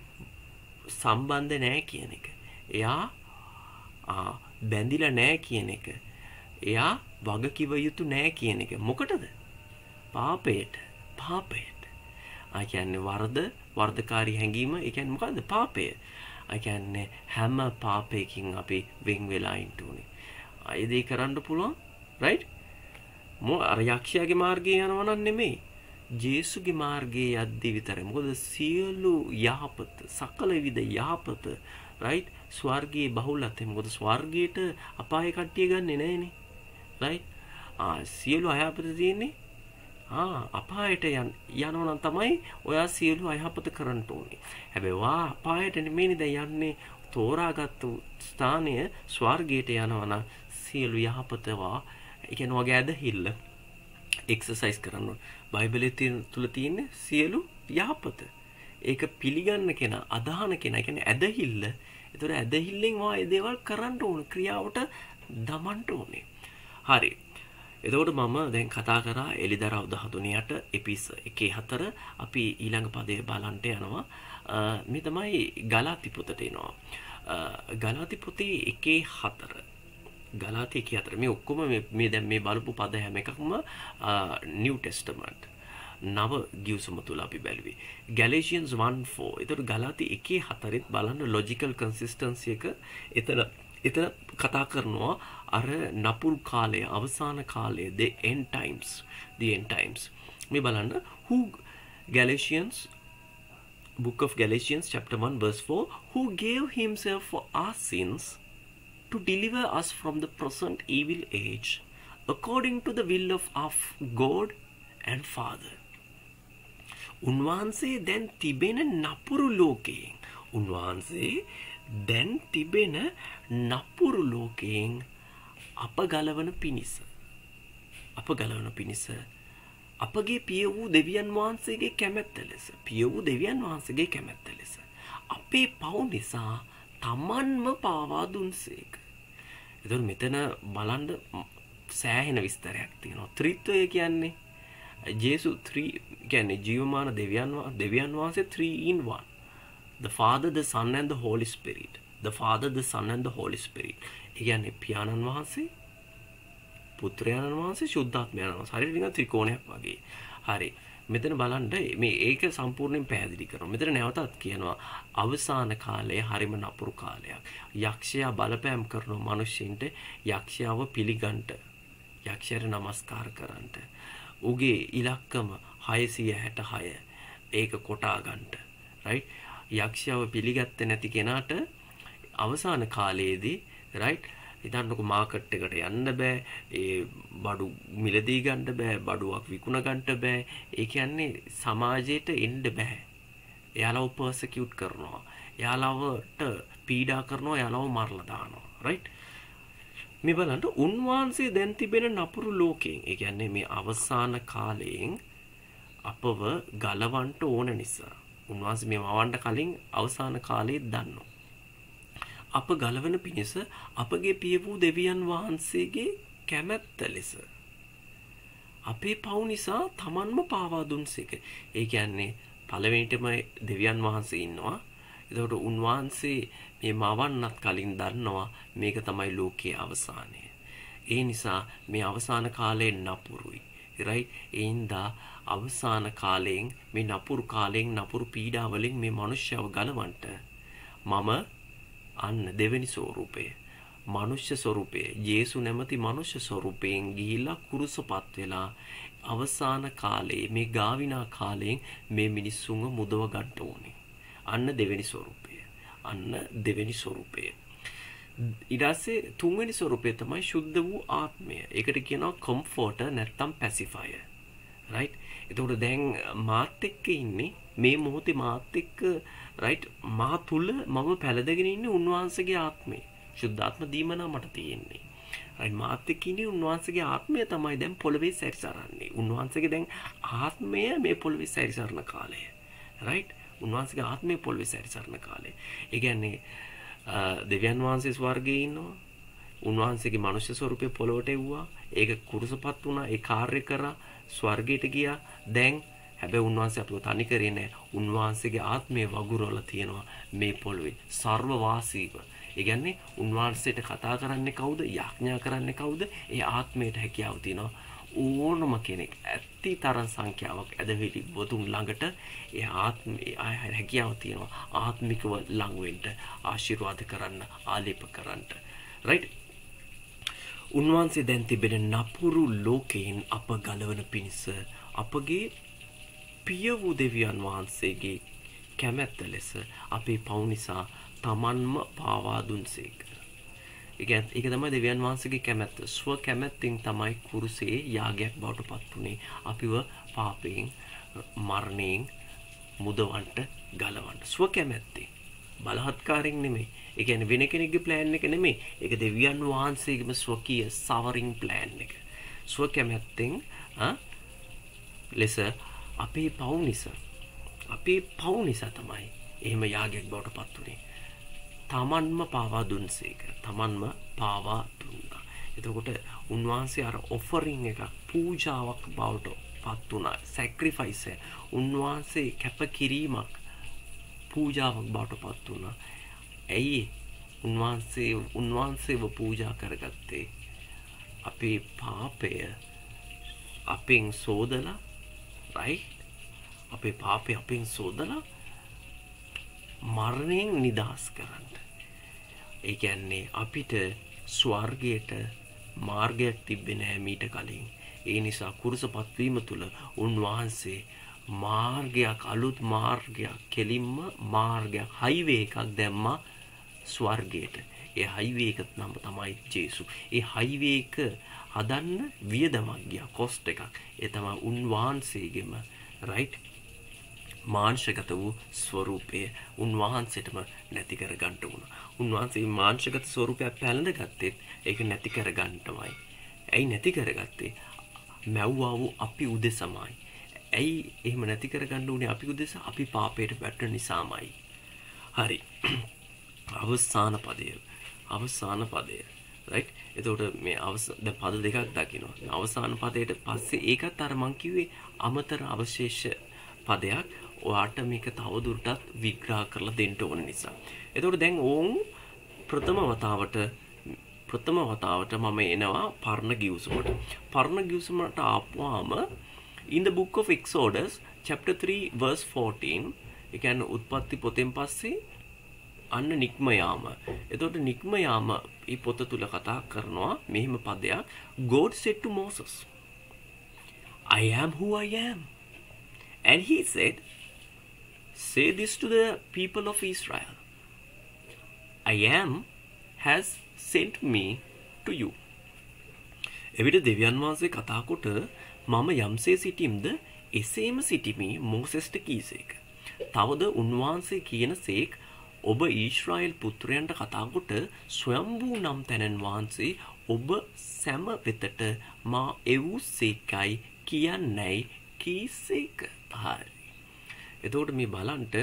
සම්බන්ධ නැහැ කියන එක. එයා ආ බැඳිලා නැහැ කියන එක. එයා වග කිව යුතු නැහැ කියන එක. මොකටද? පාපයට. පාපයට. ආ කියන්නේ වර්ධ වර්ධකාරී හැඟීම. ඒ කියන්නේ මොකද්ද? පාපය. ආ කියන්නේ හැම පාපයකින් අපි වෙන් වෙලා ඉන්න ඕනේ. ආ ඒ කරන්න පුළුවන්. right? මො අර යක්ෂයාගේ මාර්ගයේ යනවා නම් නෙමෙයි. ජේසුගේ මාර්ගයේ යද්දී විතරයි. මොකද සියලු යහපත, සකල විද යහපත, right? ස්වර්ගයේ බහුලත්වය. මොකද ස්වර්ගයට අපාය කට්ටිය ගන්නෙ නැහනේ. right? ආ සියලු අයහපත තියෙන්නේ ආ අපායට යන යනවා නම් තමයි ඔයා සියලු අයහපත කරන්න ඕනේ. හැබැයි වා අපායට නෙමෙයි දැන් යන්නේ. තෝරාගත්තු ස්ථානය ස්වර්ගයට යනවා නම් සියලු යහපතවා ඒ කියන්නේ වගේ ඇදහිල්ල එක්සර්සයිස් කරන්න ඕනේ. බයිබලයේ තුල තියෙන සියලු යහපත. ඒක පිළිගන්න කෙනා, අදහන කෙනා, ඒ කියන්නේ ඇදහිල්ල. ඒතර ඇදහිල්ලෙන් වා ඒ දේවල් කරන්න ඕන, ක්‍රියාවට දමන්න ඕනේ. හරි. එතකොට මම දැන් කතා කරා එලිදරව් දහතුනේ අට එපිස එකේ හතර. අපි ඊළඟ පදේ බලන්න යනවා. මේ තමයි ගලාති පොතට එනවා. ගලාති පොතේ එකේ හතර. ගලාතී එකේ හතර. මේ ඔක්කොම මේ මේ දැන් මේ බලපු පද හැම එකක්ම නිව් ටෙස්ටමන්ට්. නව ගිවිසුම තුල අපි බැලුවේ. Galatians one four. ඒතර ගලාතී එකේ හතරෙත් බලන්න ලොජිකල් කන්සිස්ටන්සි එක එතන එතන කතා කරනවා අර නපුරු කාලය, අවසාන කාලය, the end times, the end times. මේ බලන්න who Galatians book of Galatians chapter one verse four, who gave himself for our sins to deliver us from the present evil age according to the will of our God and Father. උන්වහන්සේ දැන් තිබෙන නපුරු ලෝකයෙන් උන්වහන්සේ දැන් තිබෙන නපුරු ලෝකයෙන් අප ගලවන පිණිස අප ගලවන පිණිස අපගේ පිය වූ දෙවියන් වහන්සේගේ කැමැත්ත ලෙස පිය වූ දෙවියන් වහන්සේගේ කැමැත්ත ලෙස අපේ පව් නිසා තමන්ම පාවා දුන්සේක. එතකොට මෙතන බලන්න සෑහෙන විස්තරයක් තියෙනවා. ත්‍රිත්වය කියන්නේ ජේසු three කියන්නේ ජීවමාන දෙවියන් දෙවියන් වහන්සේ three in one. The Father, the Son and the Holy Spirit. The Father, the Son and the Holy Spirit. ඒ කියන්නේ පියාණන් වහන්සේ, පුත්‍රයාණන් වහන්සේ, ශුද්ධාත්මයාණන් වහන්සේ. හරියට නිකන් ත්‍රිකෝණයක් වගේ. හරි. මෙතන බලන්න මේ ඒක සම්පූර්ණයෙන් පැහැදිලි කරනවා. මෙතන නැවතත් කියනවා අවසාන කාලය හරිම නපුරු කාලයක්. යක්ෂයා බලපෑම් කරන මිනිස්සුන්ට යක්ෂයාව පිළිගන්න, යක්ෂයාට নমස්කාර කරන්න. උගේ ඉලක්කම හයසිය හැටහය. ඒක කොටා ගන්න. right? යක්ෂයාව පිළිගත්තේ නැති කෙනාට අවසාන කාලයේදී right ඉතින්කො මාකට් එකට යන්න බෑ, ඒ බඩු මිලදී ගන්න බෑ, බඩුවක් විකුණ ගන්න බෑ. ඒ කියන්නේ සමාජයට එන්න බෑ. එයාලව පර්සිකියුට් කරනවා, එයාලවට පීඩා කරනවා, එයාලව මරලා දානවා. right? මේ බලන්න උන්වහන්සේ දැන් තිබෙන නපුරු ලෝකයෙන්, ඒ කියන්නේ මේ අවසාන කාලයෙන් අපව ගලවන්න ඕන නිසා උන්වහන්සේ මේ මවන්න කලින් අවසාන කාලයේ දන්නවා. අප ගලවන පිණිස අපගේ පිය වූ දෙවියන් වහන්සේගේ කැමැත්ත ලෙස අපේ පව් නිසා තමන්ම පාවා දුන්සේක. ඒ කියන්නේ පළවෙනිටම දෙවියන් වහන්සේ ඉන්නවා. එතකොට උන්වහන්සේ මේ මවන්නත් කලින් දන්නවා මේක තමයි ලෝකයේ අවසානය. ඒ නිසා මේ අවසාන කාලේ නපුරුයි. right? ඒ හින්දා අවසාන කාලයෙන් මේ නපුරු කාලයෙන් නපුරු පීඩා වලින් මේ මිනිස්සුව ගලවන්නට මම අන්න දෙවෙනි ස්වරූපය, මනුෂ්‍ය ස්වරූපය, ජේසු නැමැති මනුෂ්‍ය ස්වරූපයෙන් ගිහිලා කුරුසපත් වෙලා අවසාන කාලයේ මේ ගාවිනා කාලයෙන් මේ මිනිස්සුන්ව මුදව ගන්න ඕනේ. අන්න දෙවෙනි ස්වරූපය. අන්න දෙවෙනි ස්වරූපය. ඊට පස්සේ තුන්වෙනි ස්වරූපය තමයි ශුද්ධ වූ ආත්මය. ඒකට කියනවා කම්ෆර්ටර් නැත්නම් පැසිෆයර්. right? එතකොට දැන් මාත් එක්ක ඉන්නේ මේ මොහොතේ මාත් එක්ක right මා තුල මම පැලදගෙන ඉන්නේ උන්වහන්සේගේ ආත්මය. ශුද්ධාත්ම දීමනා මට තියෙන්නේ. right මාත් එක්ක ඉන්නේ උන්වහන්සේගේ ආත්මය තමයි දැන් පොළවේ සැරිසරන්නේ. උන්වහන්සේගේ දැන් ආත්මය මේ පොළවේ සැරිසරන කාලය. right? උන්වහන්සේගේ ආත්මය පොළවේ සැරිසරන කාලය. ඒ කියන්නේ දෙවියන් වහන්සේ ස්වර්ගයේ ඉන්නවා. උන්වහන්සේගේ මනුෂ්‍ය ස්වරූපය පොළොවට එවුවා. ඒක කුරුසපත් වුණා. ඒ කාර්ය කරා ස්වර්ගයට ගියා. දැන් හැබැයි උන්වහන්සේ අපිව තනි කරේ නැහැ. උන්වහන්සේගේ ආත්මය වගුරවලා තියෙනවා මේ පොළොවේ සර්ව වාසීව. ඒ කියන්නේ උන්වහන්සේට කතා කරන්නේ කවුද? යාඥා කරන්නේ කවුද? ඒ ආත්මයට හැකියාව තියෙනවා. ඕනම කෙනෙක් ඇත්ති තරම් සංඛ්‍යාවක් ඇදහිලි වතුන් ළඟට ඒ ආත්මේ හැකියාව තියෙනවා. ආත්මිකව ලඟ වෙන්න, ආශිර්වාද කරන්න, ආලේප කරන්න. right? උන්වහන්සේ දැන් තිබෙන නපුරු ලෝකයෙන් අප ගලවන පිණිස අපගේ පිය වූ දෙවියන් වහන්සේගේ කැමැත්ත ලෙස අපේ පව් නිසා තමන්ම පාවා දුන්සේක. ඒක තමයි දෙවියන් වහන්සේගේ කැමැත්ත. ස්ව කැමැත්තෙන් තමයි කුරුසේ යාගයක් බවට පත් වුනේ. අපිව පාපයෙන්, මරණයෙන් මුදවන්නට ගලවන්න. ස්ව කැමැත්තෙන්. බලහත්කාරයෙන් නෙමෙයි. ඒ කියන්නේ වෙන කෙනෙක්ගේ ප්ලෑන් එක නෙමෙයි. ඒක දෙවියන් වහන්සේගේම ස්වකීය සවරින් ප්ලෑන් එක. ස්ව කැමැත්තෙන් ආ ලෙස අපේ පව් නිසා අපේ පව් නිසා තමයි එහෙම යාගයක් බවට පත් වුනේ. තමන්ම පාවා දුන්සේක. තමන්ම පාවා දුන්නා. එතකොට උන්වහන්සේ අර ඔෆරින් එක පූජාවක් බවට පත් වුණා. සැක්‍රිෆයිස් එක. උන්වහන්සේ කැපකිරීමක් පූජාවක් බවට පත් වුණා. ඇයි? උන්වහන්සේ උන්වහන්සේව පූජා කරගත්තේ අපේ පාපය අපෙන් සෝදලා right අපේ පාපය අපෙන් සෝදලා මරණයෙන් නිදහස් කරන්න. ඒ කියන්නේ අපිට ස්වර්ගයට මාර්ගයක් තිබෙන්නේ නැහැ මීට කලින්. ඒ නිසා කුරුසපත් වීම තුල උන්වහන්සේ මාර්ගයක් අලුත් මාර්ගයක් කෙලින්ම මාර්ගයක් හයිවේ එකක් දැම්මා ස්වර්ගයට. ඒ හයිවේ එක නම තමයි ජේසු. ඒ හයිවේ එක හදන්න වියදමක් ගියා කොස්ට් එකක්. ඒ තමයි උන්වහන්සේගෙම right මාංශගත වූ ස්වરૂපය උන්වහන්සේටම නැති කර ගන්න උණා. උන්වහන්සේ මාංශගත ස්වરૂපයක් පැලඳගත්තෙත් ඒක නැති කර ගන්නමයි. ඇයි නැති කරගත්තේ? මැව්වා වූ අපි උදෙසමයි. ඇයි එහෙම නැති කර ගන්න උනේ අපි උදෙස? අපි පාපයට වැටෙන නිසාමයි. හරි. අවසාන පදය. අවසාන පදය. right? එතකොට මේ දැන් පද දෙකක් දකිනවා. අවසාන පදයට පස්සේ ඒකත් අර මං කිව්වේ අමතර අවශේෂ පදයක්. ඔයාට මේක තවදුරටත් විග්‍රහ කරලා දෙන්න ඕන නිසා. එතකොට දැන් ඕන් ප්‍රථම වතාවට ප්‍රථම වතාවට මම එනවා පරණ ගිවිසුමට. පරණ ගිවිසුමට ආපුවාම in the book of Exodus chapter three verse fourteen ඒ කියන්නේ උත්පත්ති පොතෙන් පස්සේ අන්න නික්ම යාම. එතකොට නික්ම යාම මේ පොත තුල කතා කරනවා මෙහිම පදයක් God said to Moses I am who I am and he said say this to the people of Israel I am has sent me to you. එවිට දෙවියන් වහන්සේ කතා කොට මම යම්සේ සිටීම්ද එසේම සිටිමි මෝසෙස්ට කීසේක. තවද උන්වහන්සේ කියනසේක් ඔබ ඊශ්‍රායෙල් පුත්‍රයන්ට කතා කොට ස්වයම්බූ නම් තැනන් වහන්සේ ඔබ සැම වෙතට මා එව්සේකයි කියන්නේයි කීසේක. හරි. එතකොට මේ බලන්ට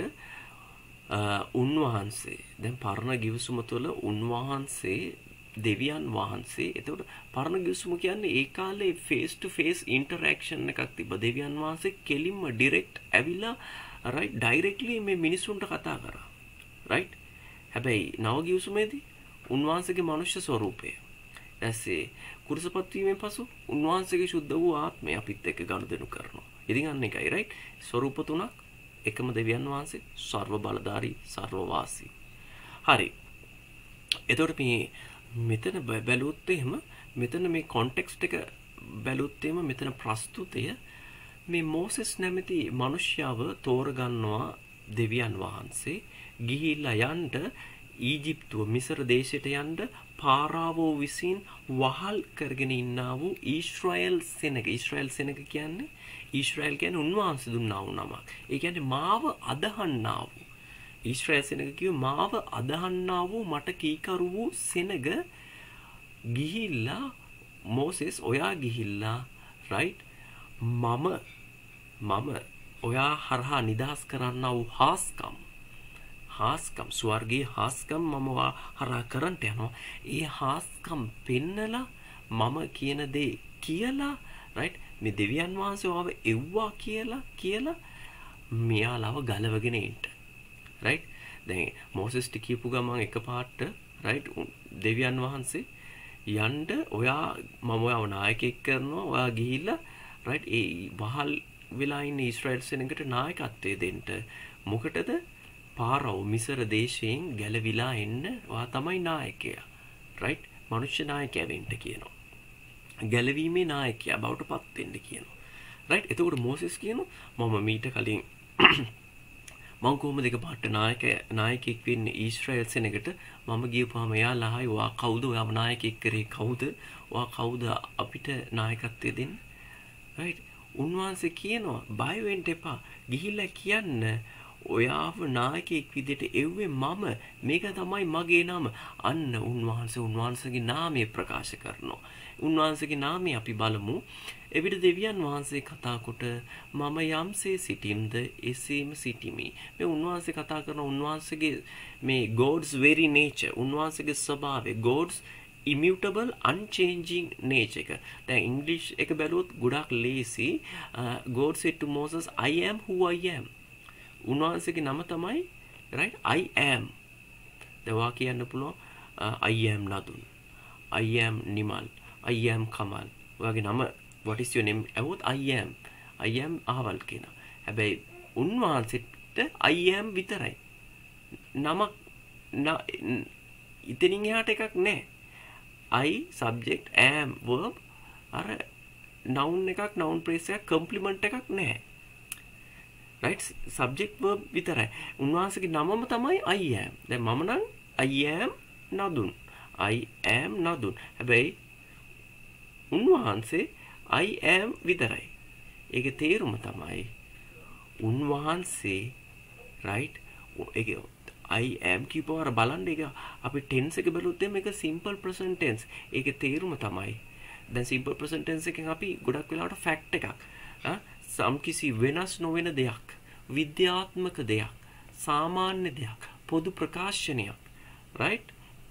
උන්වහන්සේ දැන් පරණ ගිවිසුම තුළ උන්වහන්සේ දෙවියන් වහන්සේ එතකොට පරණ ගිවිසුම කියන්නේ ඒ කාලේ ෆේස් ටු ෆේස් ඉන්ටරැක්ෂන් එකක් තිබ්බ. දෙවියන් වහන්සේ කෙලින්ම ඩිරෙක්ට් ඇවිල්ලා right directly මේ මිනිසුන්ට කතා කරා. right? හැබැයි නව ගිවිසුමේදී උන්වහන්සේගේ මනුෂ්‍ය ස්වરૂපය දැස්සේ කුරුසපත් වීමෙන් පසු උන්වහන්සේගේ සුද්ධ වූ ආත්මය අපිත් එක්ක ගනුදෙනු කරනවා. ඉතින් අන්න එකයි right? ස්වરૂප තුනක් එකම දෙවියන් වහන්සේ සර්ව බලධාරී සර්ව වාසී. හරි. එතකොට මේ මෙතන බැලුවොත් එහෙම මෙතන මේ කොන්ටෙක්ස්ට් එක බැලුවොත් එහෙම මෙතන ප්‍රස්තුතය මේ මෝසෙස් නැමැති මිනිස්යාව තෝරගන්නවා දෙවියන් වහන්සේ ගිහිල්ලා යන්න ඊජිප්තුව මිසර දේශයට යන්න පාරාවෝ විසින් වහල් කරගෙන ඉන්නා වූ ඊශ්‍රායෙල් සෙනග. ඊශ්‍රායෙල් සෙනග කියන්නේ ඊශ්‍රායෙල් කියන්නේ උන්වහන්සේ දුන්නා වූ නමක්. ඒ කියන්නේ මාව අදහන්නා වූ ඊශ්‍රායෙල් සෙනග කිව්ව මාව අදහන්නා වූ මට කීකරු වූ සෙනග ගිහිල්ලා මෝසෙස් ඔයා ගිහිල්ලා right මම මම ඔයා හරහා නිදහස් කරන්නා වූ හාස්කම් හාස්කම් ස්වර්ගයේ හාස්කම් මම ඔයා හරහා කරන්ට යනවා. ඒ හාස්කම් පෙන්නලා මම කියන දේ කියලා right මේ දෙවියන් වහන්සේ ආව එව්වා කියලා කියලා මෙයාලව ගලවගෙන ඉන්න. right දැන් මොසෙස්ට කියපු ගමන් එකපාරට right දෙවියන් වහන්සේ යන්න ඔයා මම ඔයාව නායකයෙක් කරනවා. ඔයා ගිහිල්ලා right ඒ වහල් වෙලා ඉන්න ඊශ්‍රායෙල් සෙනඟට නායකත්වය දෙන්න. මොකටද? පාරව මිසර දේශයෙන් ගැලවිලා එන්න ඔයා තමයි නායකයා. right මනුෂ්‍ය නායකයා වෙන්න කියනවා. ගැලවීමේ නායකයා බවට පත් වෙන්න කියනවා. right එතකොට මොසෙස් කියනවා මම මීට කලින් මම කොහොමද එක පාට නායක නායකයෙක් වෙන්නේ ඊශ්‍රායෙල් සෙනඟට මම ගියපුවාම එයාලා ආයි ඔයා කවුද? ඔයාව නායකයෙක් කරේ කවුද? ඔයා කවුද අපිට නායකත්වය දෙන්නේ? right උන්වහන්සේ කියනවා බය වෙන්න එපා. ගිහිල්ලා කියන්න ඔයාව නායකයෙක් විදිහට එව්වේ මම. මේක තමයි මගේ නම. අන්න උන්වහන්සේ උන්වහන්සේගේ නාමය ප්‍රකාශ කරනවා. උන්වහන්සේගේ නාමය අපි බලමු. එවිට දෙවියන් වහන්සේ කතා කොට මම යම්සේ සිටින්ද එසේම සිටිමි. මේ උන්වහන්සේ කතා කරන උන්වහන්සේගේ මේ God's very nature උන්වහන්සේගේ ස්වභාවය God's immutable unchanging nature එක. දැන් ඉංග්‍රීසි එක බැලුවොත් ගොඩක් ලේසි. God said to Moses I am who I am. උන්වහන්සේගේ නම තමයි right I am. දවා කියන්න පුළුවන් I am Nadun, I am Nimal, I am Kamal වගේ නම what is your name ඇහුවොත් I am I am ආවල් කියනවා. හැබැයි උන්වහන්සේට I am විතරයි. නමක් ඉතින් එහාට එකක් නැහැ. I subject am verb අර noun එකක් noun phrase එකක් complement එකක් නැහැ. right subject verb විතරයි. උන්වහන්සේගේ නමම තමයි I am. දැන් මම නම් I am Nadun. I am Nadun. හැබැයි උන්වහන්සේ I am විතරයි. ඒකේ තේරුම තමයි උන්වහන්සේ right ඒක I am කියපුවා අර බලන්න ඒක අපි tense එක බැලුවොත් මේක simple present tense. ඒකේ තේරුම තමයි දැන් simple present tense එකෙන් අපි ගොඩක් වෙලාවට fact එකක් ආ සම් කිසි වෙනස් නොවන දෙයක් විද්‍යාත්මක දෙයක් සාමාන්‍ය දෙයක් පොදු ප්‍රකාශනයක් right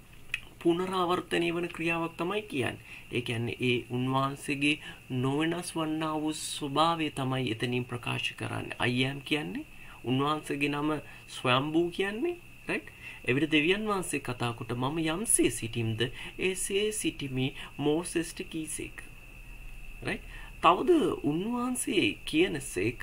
පුනරාවර්තනය වන ක්‍රියාවක් තමයි කියන්නේ. ඒ කියන්නේ ඒ උන්වහන්සේගේ නොවෙනස් වන්නා වූ ස්වභාවය තමයි එතනින් ප්‍රකාශ කරන්නේ. I am කියන්නේ උන්වහන්සේගේ නම ස්වයම්බූ කියන්නේ right එවිට දෙවියන් වහන්සේ කතා කොට මම යම්සේ සිටිම්ද එසේ සිටිමි මෝසෙස්ට කීසේක right තවද උන්වහන්සේ කියනසේක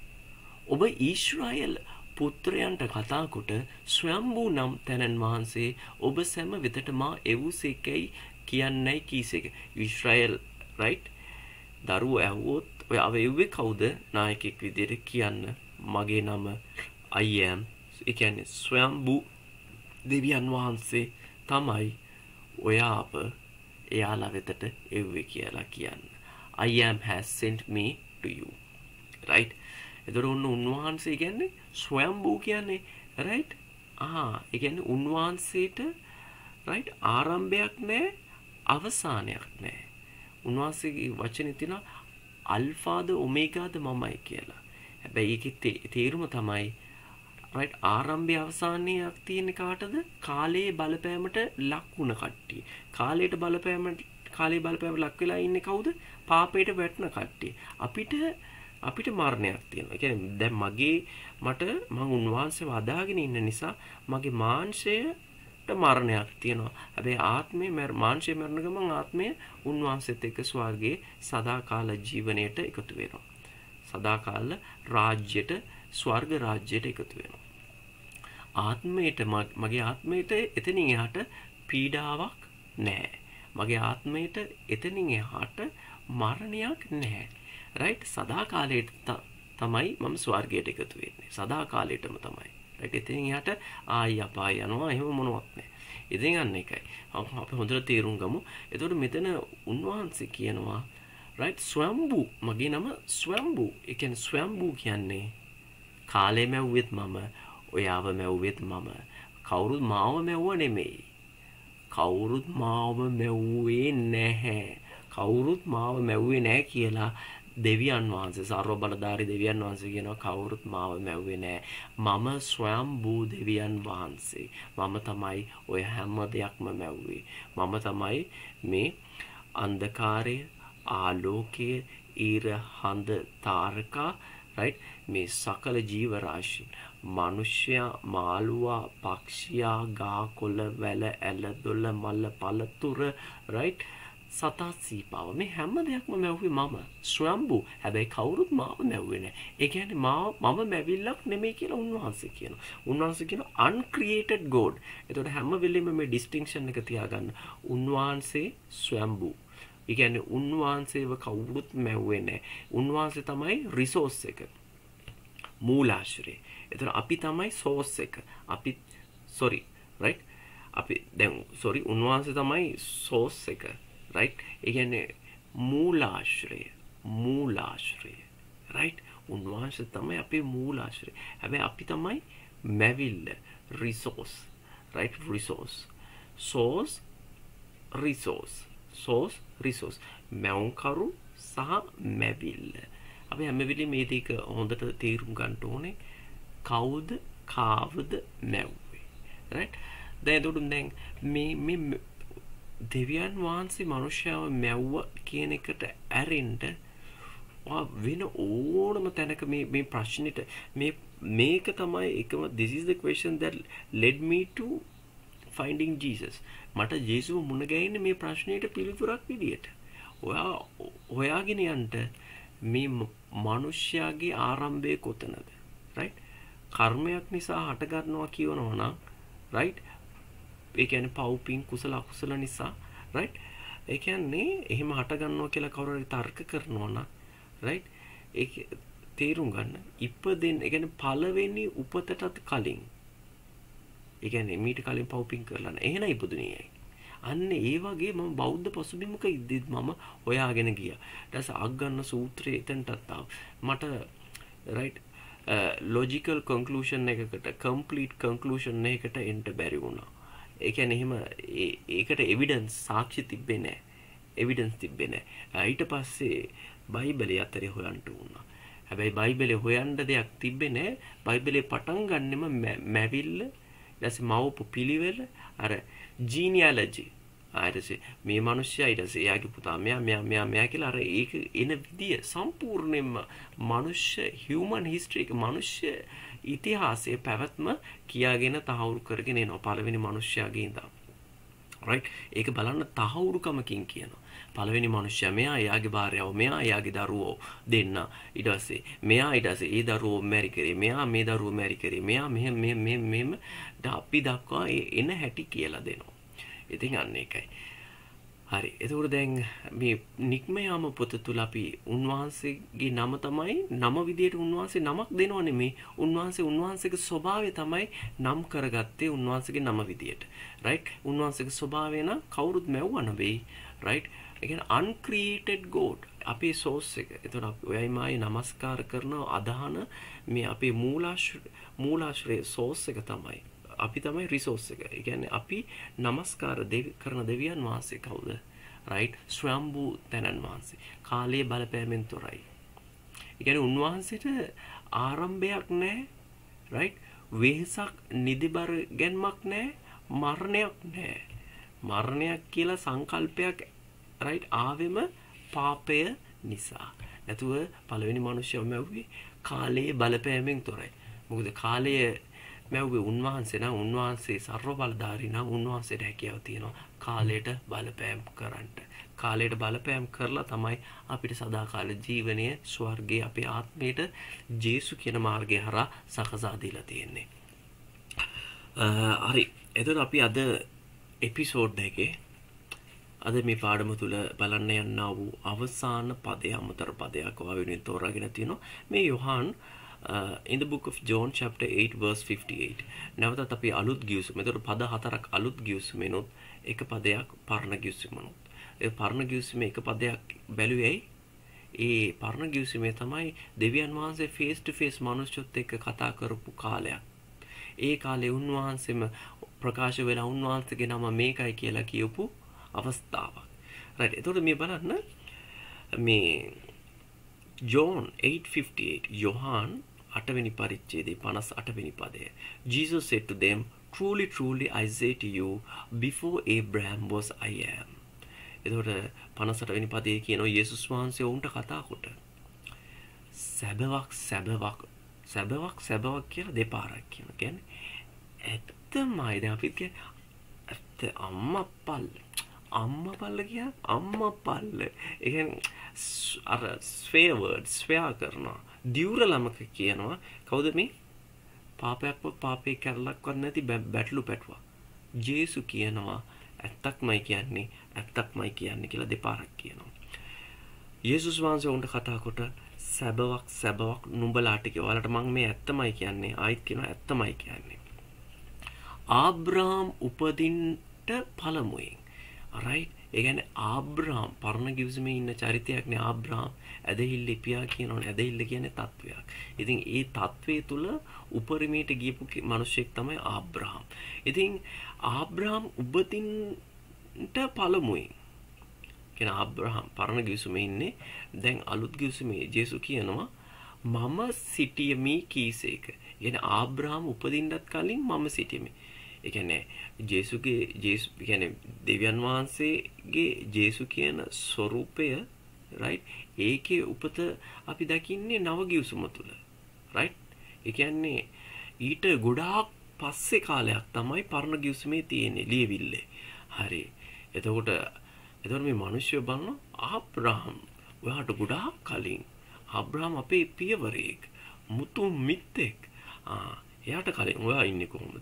ඔබ ඊශ්‍රායෙල් පුත්‍රයන්ට කතා කොට ස්වයම්බූ නම් තැනන් වහන්සේ ඔබ සැම වෙතට මා එවුසේකයි කියන්නයි කීසේක. ඊශ්‍රායෙල් right දරුවෝ ඇහුවොත් ඔය අවෙව්වේ කවුද නායකයෙක් විදියට කියන්න මගේ නම I am ඒ කියන්නේ ස්වයම්බූ දෙවියන් වහන්සේ තමයි ඔයා අප එයාලා වෙතට එව්වේ කියලා කියන්න. I am has sent me to you right එතකොට උන්වහන්සේ කියන්නේ ස්වයම්බූ කියන්නේ right ආ ඒ කියන්නේ උන්වහන්සේට right ආරම්භයක් නැහැ අවසානයක් නැහැ. උන්වහන්සේගේ වචනේ තියෙනවා අල්ෆාද ඔමේගාද මමයි කියලා. හැබැයි ඒකේ තේරුම තමයි right ආරම්භය අවසානයක් තියෙන කාටද කාලයේ බලපෑමට ලක් වුණ කට්ටිය. කාලයට බලපෑමට කාලේ බලපෑමට ලක් වෙලා ඉන්නේ කවුද? පාපයට වැටෙන කට්ටිය. අපිට අපිට මරණයක් තියෙනවා. ඒ කියන්නේ දැන් මගේ මට මං උන්වහන්සේව අදාගෙන ඉන්න නිසා මගේ මාංශයට මරණයක් තියෙනවා. හැබැයි ආත්මය මාංශය මරණ ගමන් ආත්මය උන්වහන්සේත් එක්ක ස්වර්ගයේ සදාකාල ජීවණයට එකතු වෙනවා. සදාකාල රාජ්‍යයට ස්වර්ග රාජ්‍යයට එකතු වෙනවා. ආත්මයට මගේ ආත්මයට එතනින් එහාට පීඩාවක් නැහැ. මගේ ආත්මයට එතනින් එහාට මරණයක් නැහැ. right සදාකාලයට තමයි මම ස්වර්ගයට එකතු වෙන්නේ. සදාකාලයටම තමයි. right එතනින් එහාට ආයි අපාය යනවා එහෙම මොනවත් නැහැ. ඉතින් අන්න එකයි. අපි හොඳට තේරුම් ගමු. එතකොට මෙතන උන්වහන්සේ කියනවා right ස්වයම්බූ මගේ නම ස්වයම්බූ. ඒ කියන්නේ ස්වයම්බූ කියන්නේ කාලේ මැව්වෙත් මම ඔයාව මැව්වෙත් මම කවුරුත් මාව මැව්ව නෙමෙයි. කවුරුත් මාව මැව්වේ නැහැ. කවුරුත් මාව මැව්වේ නැහැ කියලා දෙවියන් වහන්සේ සර්ව බලධාරී දෙවියන් වහන්සේ කියනවා කවුරුත් මාව මැව්වේ නැහැ. මම ස්වයම්බූ දෙවියන් වහන්සේ. මම තමයි ඔය හැම දෙයක්ම මැව්වේ. මම තමයි මේ අන්ධකාරය ආලෝකය ඊර හඳ තාරකා right මේ සකල ජීව රාශීන් මනුෂ්‍යයා මාළුවා පක්ෂියා ගා කොළ වැල ඇල දොළ මල පළතුර right සතා සීපාව මේ හැම දෙයක්ම මැව්වේ මම ස්වයම්බූ. හැබැයි කවුරුත් මාව මැව්වේ නැහැ. ඒ කියන්නේ මාව මම මැවිල්ලක් නෙමෙයි කියලා උන්වහන්සේ කියනවා. උන්වහන්සේ කියනවා uncreated God. එතකොට හැම වෙලෙම මේ distinction එක තියාගන්න. උන්වහන්සේ ස්වයම්බූ. ඒ කියන්නේ උන්වහන්සේව කවුරුත් මැව්වේ නැහැ. උන්වහන්සේ තමයි resource එක. මූලාශ්‍රය. එතකොට අපි තමයි source එක. අපි sorry right අපි දැන් sorry උන්වහන්සේ තමයි source එක. right ඒ කියන්නේ මූලාශ්‍රය මූලාශ්‍රය right උන්වහන්සේ තමයි අපේ මූලාශ්‍රය. හැබැයි අපි තමයි මැවිල්ල resource right resource source resource source resource මෞංකරු සහ මැවිල්ල. අපි හැම වෙලෙම මේ දෙක හොඳට තේරුම් ගන්න ඕනේ. කවුද කාවද මැව්වේ right දැන් එතකොට දැන් මේ මේ දෙවියන් වහන්සේ මනුෂ්‍යව මැව්ව කියන එකට ඇරෙන්න වෙන ඕනම තැනක මේ මේ ප්‍රශ්නෙට මේ මේක තමයි එකම this is the question that led me to finding Jesus. මට ජේසුව මුණ ගැහෙන්නේ මේ ප්‍රශ්නෙට පිළිතුරක් විදියට. ඔයා හොයාගෙන යන්න මේ මිනිස්යාගේ ආරම්භය කොතනද? right? කර්මයක් නිසා හට ගන්නවා කියනවා නම් right? ඒ කියන්නේ පව්පින් කුසල අකුසල නිසා right? ඒ කියන්නේ එහෙම හට ගන්නවා කියලා කවුරු හරි තර්ක කරනවා නම් right? ඒක තේරුම් ගන්න. ඉපදෙන්න ඒ කියන්නේ පළවෙනි උපතටත් කලින් ඒ කියන්නේ මීට කලින් පව්පින් කරලා නැහැ. එහෙනම් ඉපදුනේ. අන්න ඒ වගේ මම බෞද්ධ පසුබිමක ඉද්දිත් මම හොයාගෙන ගියා. ඊට පස්සේ අග්ගන්න සූත්‍රයේ එතනටත් ආව. මට right logical conclusion එකකට complete conclusion එකකට එන්න බැරි වුණා. ඒ කියන්නේ එහෙම ඒකට evidence සාක්ෂි තිබ්බේ නැහැ. evidence තිබ්බේ නැහැ. ඊට පස්සේ බයිබලයේ අතරේ හොයන්න වුණා. හැබැයි බයිබලයේ හොයන්න දෙයක් තිබ්බේ නැහැ. බයිබලයේ පටන් ගන්නෙම මැවිල්ල ඊටසේ මවපු පිළිවෙල අර genealogy ආයතසේ මේ මිනිස්සයා ඊටසේ එයාගේ පුතා මෙයා මෙයා මෙයා මෙයා කියලා අර ඒක එන විදිය සම්පූර්ණයෙන්ම මනුෂ්‍ය human history එක මනුෂ්‍ය ඉතිහාසයේ පැවැත්ම කියාගෙන තහවුරු කරගෙන එනවා පළවෙනි මිනිස්සයාගේ ඉඳන් right ඒක බලන්න තහවුරුකමකින් කියනවා පළවෙනි මිනිස්සයා මෙයා එයාගේ භාර්යාව මෙයා එයාගේ දරුවෝ දෙන්න ඊට පස්සේ මෙයා ඊට පස්සේ ඒ දරුවෝ මැරි කරේ මෙයා මේ දරුවෝ මැරි කරේ මෙයා මෙහෙම මෙහෙම මෙහෙම අපි දක්වා එන හැටි කියලා දෙනවා ඉතින් අන්න ඒකයි හරි එතකොට දැන් මේ නික්මයාම පොත තුල අපි උන්වහන්සේගේ නම තමයි නම විදියට උන්වහන්සේ නමක් දෙනව නෙමේ උන්වහන්සේ උන්වහන්සේගේ ස්වභාවය තමයි නම් කරගත්තේ උන්වහන්සේගේ නම විදියට right උන්වහන්සේගේ ස්වභාවය නම් කවුරුත් මැව්වා නෙවෙයි right ඒ කියන්නේ uncreated god අපේ source එක එතකොට අපි ඔයයි මායි නමස්කාර කරන අදහන මේ අපේ මූලාශ්‍රය මූලාශ්‍රය source එක තමයි අපි තමයි resource එක. ඒ කියන්නේ අපි নমස්කාර කරන දෙවියන් වහන්සේ කවුද? right? ස්වයම්බු තනන් වහන්සේ. කාලයේ බලපෑමෙන් තොරයි. ඒ කියන්නේ උන්වහන්සේට ආරම්භයක් නැහැ. right? වෙහසක් නිදිබර ගැන්මක් නැහැ. මරණයක් නැහැ. මරණයක් කියලා සංකල්පයක් right ආවෙම පාපය නිසා. නැතුව පළවෙනි මිනිස්සුම මැව්වේ කාලයේ බලපෑමෙන් තොරයි. මොකද කාලයේ මැව්වේ උන්වහන්සේ නම් උන්වහන්සේ සර්ව බලධාරී නම් උන්වහන්සේට හැකියාව තියෙනවා කාලයට බලපෑම් කරන්න. කාලයට බලපෑම් කරලා තමයි අපිට සදාකාල ජීවනයේ ස්වර්ගයේ අපේ ආත්මයට ජේසු කියන මාර්ගය හරහා සකසා දීලා තියෙන්නේ. හරි. එතකොට අපි අද එපිසෝඩ් එකේ අද මේ පාඩම තුල බලන්න යන්නා වූ අවසාන පදය අමතර පදයක් ඔයාවෙනුවෙන් තෝරාගෙන තියෙනවා. මේ Yohan Uh, in the book of John chapter eight verse fifty-eight නැවතත් අපි අලුත් ගිවිසුම. ඒතර පද හතරක් අලුත් ගිවිසුමෙනොත් එක පදයක් පරණ ගිවිසුමනොත්. ඒ පරණ ගිවිසුමේ එක පදයක් බැලුවේයි. ඒ පරණ ගිවිසුමේ තමයි දෙවියන් වහන්සේ face to face මනුෂ්‍යත් එක්ක කතා කරපු කාලයක්. ඒ කාලේ උන්වහන්සේම ප්‍රකාශ වෙලා උන්වහන්සේගේ නම මේකයි කියලා කියපු අවස්ථාවක්. right. ඒතකොට මේ බලන්න මේ John eight fifty-eight යොහාන් අටවෙනි පරිච්ඡේදයේ පනස් අටවෙනි පදය. Jesus said to them, truly truly I say to you, before Abraham was I am. එතකොට පනස් අටවෙනි පදයේ කියනවා යේසුස් වහන්සේ උන්ට කතා කොට සැබවක් සැබවක් සැබවක් සැබවක් කියලා දෙපාරක් කියනවා. කියන්නේ ඇත්තමයි දැන් අපි කියන්නේ ඇත්ත අම්මප්පල් අම්මපල්ල කිය අම්මපල්ල. ඒ කියන්නේ අර ස්වේර් වර්ඩ් ස්වේර් කරනවා. දියුර ළමක කියනවා කවුද මේ පාපයක් පාපේ කැරලක්වත් නැති බැටළු පැටුවා. ජේසු කියනවා ඇත්තක්මයි කියන්නේ ඇත්තක්මයි කියන්නේ කියලා දෙපාරක් කියනවා. යේසුස් වහන්සේ උන්ට කතා කොට සැබවක් සැබවක් නුඹලාට කිව්වා. ඔයාලට මම මේ ඇත්තමයි කියන්නේ ආයිත් කියනවා ඇත්තමයි කියන්නේ. ආබ්‍රහම් උපදින්නට පළමුවෙන්. right ඒ කියන්නේ ආබ්‍රහම් පරණ ගිවිසුමේ ඉන්න චරිතයක් නේ ආබ්‍රහම් ඇදහිල්ල ඉපියා කියනවනේ ඇදහිල්ල කියන්නේ තත්වයක්. ඉතින් ඒ තත්වයේ තුල උපරිමයට ගියපු මිනිසෙක් තමයි ආබ්‍රහම්. ඉතින් ආබ්‍රහම් උපදින්නට පළමුවෙන් කියන ආබ්‍රහම් පරණ ගිවිසුමේ ඉන්නේ. දැන් අලුත් ගිවිසුමේ ජේසු කියනවා මම සිටියමි කීසේක. කියන්නේ ආබ්‍රහම් උපදින්නත් කලින් මම සිටියමි. ඒ කියන්නේ ජේසුගේ ජේසු කියන්නේ දෙවියන් වහන්සේගේ ජේසු කියන ස්වરૂපය right ඒකේ උපත අපි දකින්නේ නව ගිවිසුම තුල right ඒ කියන්නේ ඊට ගොඩාක් පස්සේ කාලයක් තමයි පරණ ගිවිසුමේ තියෙන්නේ ලියවිල්ලේ. හරි. එතකොට එතකොට මේ මිනිස්සු බලන ආබ්‍රහම් ඔයාට ගොඩාක් කලින් ආබ්‍රහම් අපේ පියවරෙක් මුතු මිත්තෙක්. ආ එයාට කලින් ඔයා ඉන්නේ කොහොමද?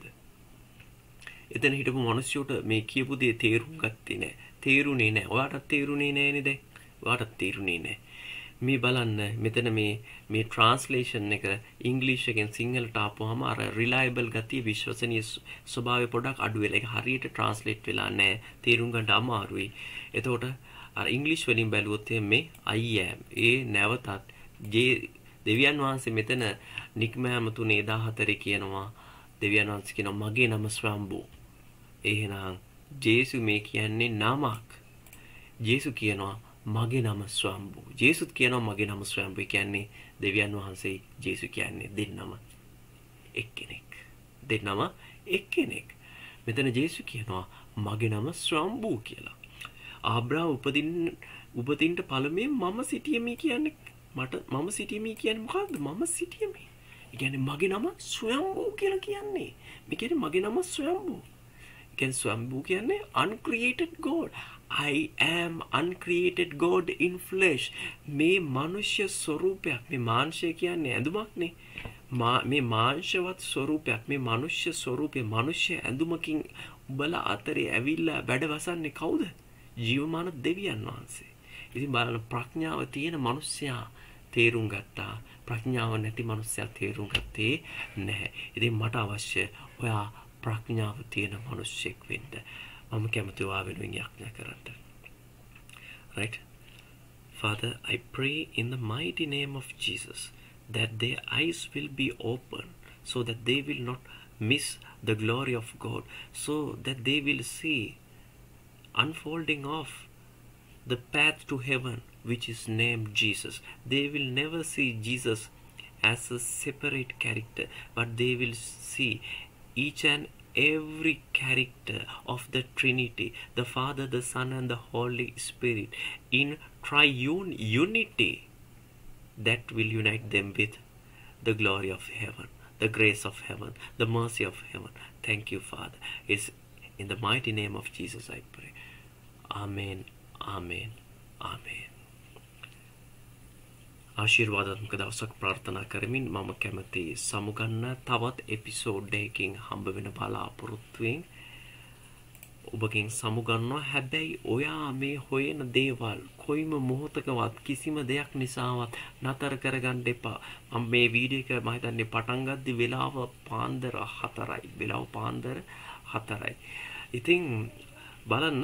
එතන හිටපු මිනිස්සුන්ට මේ කියපු දේ තේරුම් ගත්තේ නැහැ. තේරුනේ නැහැ. ඔයාටත් තේරුනේ නැහැ නේද? ඔයාටත් තේරුනේ නැහැ. මේ බලන්න මෙතන මේ මේ ට්‍රාන්ස්ලේෂන් එක ඉංග්‍රීසි එකෙන් සිංහලට ආපුවාම අර රිලයබල් ගතිය විශ්වසනීය ස්වභාවය පොඩක් අඩු වෙලා ඒක හරියට ට්‍රාන්ස්ලේට් වෙලා නැහැ. තේරුම් ගන්න අමාරුයි. එතකොට අර ඉංග්‍රීසි වලින් බැලුවොත් මේ I am ඒ නැවතත් දෙවියන් වහන්සේ මෙතන නික්මෑම තුනේ දාහතරේ කියනවා දෙවියන් වහන්සේ කියනවා මගේ නම ස්වම්බු. එහෙනම් ජේසු මේ කියන්නේ නමක්. ජේසු කියනවා මගේ නම ස්වම්බු. ජේසුත් කියනවා මගේ නම ස්වම්බු. කියන්නේ දෙවියන් වහන්සේ ජේසු කියන්නේ දෙන්නම එක්කෙනෙක්. දෙන්නම එක්කෙනෙක්. මෙතන ජේසු කියනවා මගේ නම ස්වම්බු කියලා. ආබ්‍රහම් උපදින්න උපදින්න පළමුවෙන් මම සිටියමි කියන්නේ මට මම සිටියමි කියන්නේ මොකද්ද? මම සිටියමි. ඒ කියන්නේ මගේ නම ස්වම්බු කියලා කියන්නේ. මේ කියන්නේ මගේ නම ස්වම්බු. ඒ කියන්නේ ස්වම්බු කියන්නේ uncreated God. I am uncreated God in flesh. මේ මනුෂ්‍ය ස්වરૂපයක්. මේ මාංශය කියන්නේ ඇඳුමක්නේ. මේ මාංශවත් ස්වરૂපයක්. මේ මනුෂ්‍ය ස්වરૂපේ මනුෂ්‍ය ඇඳුමකින් උඹලා අතරේ ඇවිල්ලා වැඩ වසන්නේ කවුද? ජීවමාන දෙවියන් වහන්සේ. ඉතින් බලන්න ප්‍රඥාව තියෙන මිනිස්සයා තේරුම් ගත්තා. ප්‍රඥාව නැති මිනිස්සයා තේරුම් ගත්තේ නැහැ. ඉතින් මට අවශ්‍ය ඔයා ප්‍රඥාව තියෙන මිනිස්සෙක් වෙන්න. මම කැමති ඔයා වෙනුවෙන් යාඥා කරන්න. Right? Father, I pray in the mighty name of Jesus that their eyes will be open so that they will not miss the glory of God, so that they will see unfolding of the path to heaven which is named Jesus. They will never see Jesus as a separate character, but they will see each and every character of the Trinity, the Father, the Son and the Holy Spirit in triune unity that will unite them with the glory of heaven, the grace of heaven, the mercy of heaven. Thank you, Father. It's in the mighty name of Jesus I pray. Amen. Amen. Amen. ආශිර්වාදාත්මක දවසක් ප්‍රාර්ථනා කරමින් මම කැමති සමුගන්න තවත් එපිසෝඩ් එකකින් හම්බ වෙන බලාපොරොත්තුෙන් ඔබගෙන් සමුගන්නවා. හැබැයි ඔයා මේ හොයන දේවල් කොයිම මොහොතකවත් කිසිම දෙයක් නිසාවත් නතර කරගන්න එපා. මම මේ වීඩියෝ එක මම හිතන්නේ පටන් ගද්දි වෙලාව පාන්දර හතරයි. වෙලාව පාන්දර හතරයි. ඉතින් බලන්න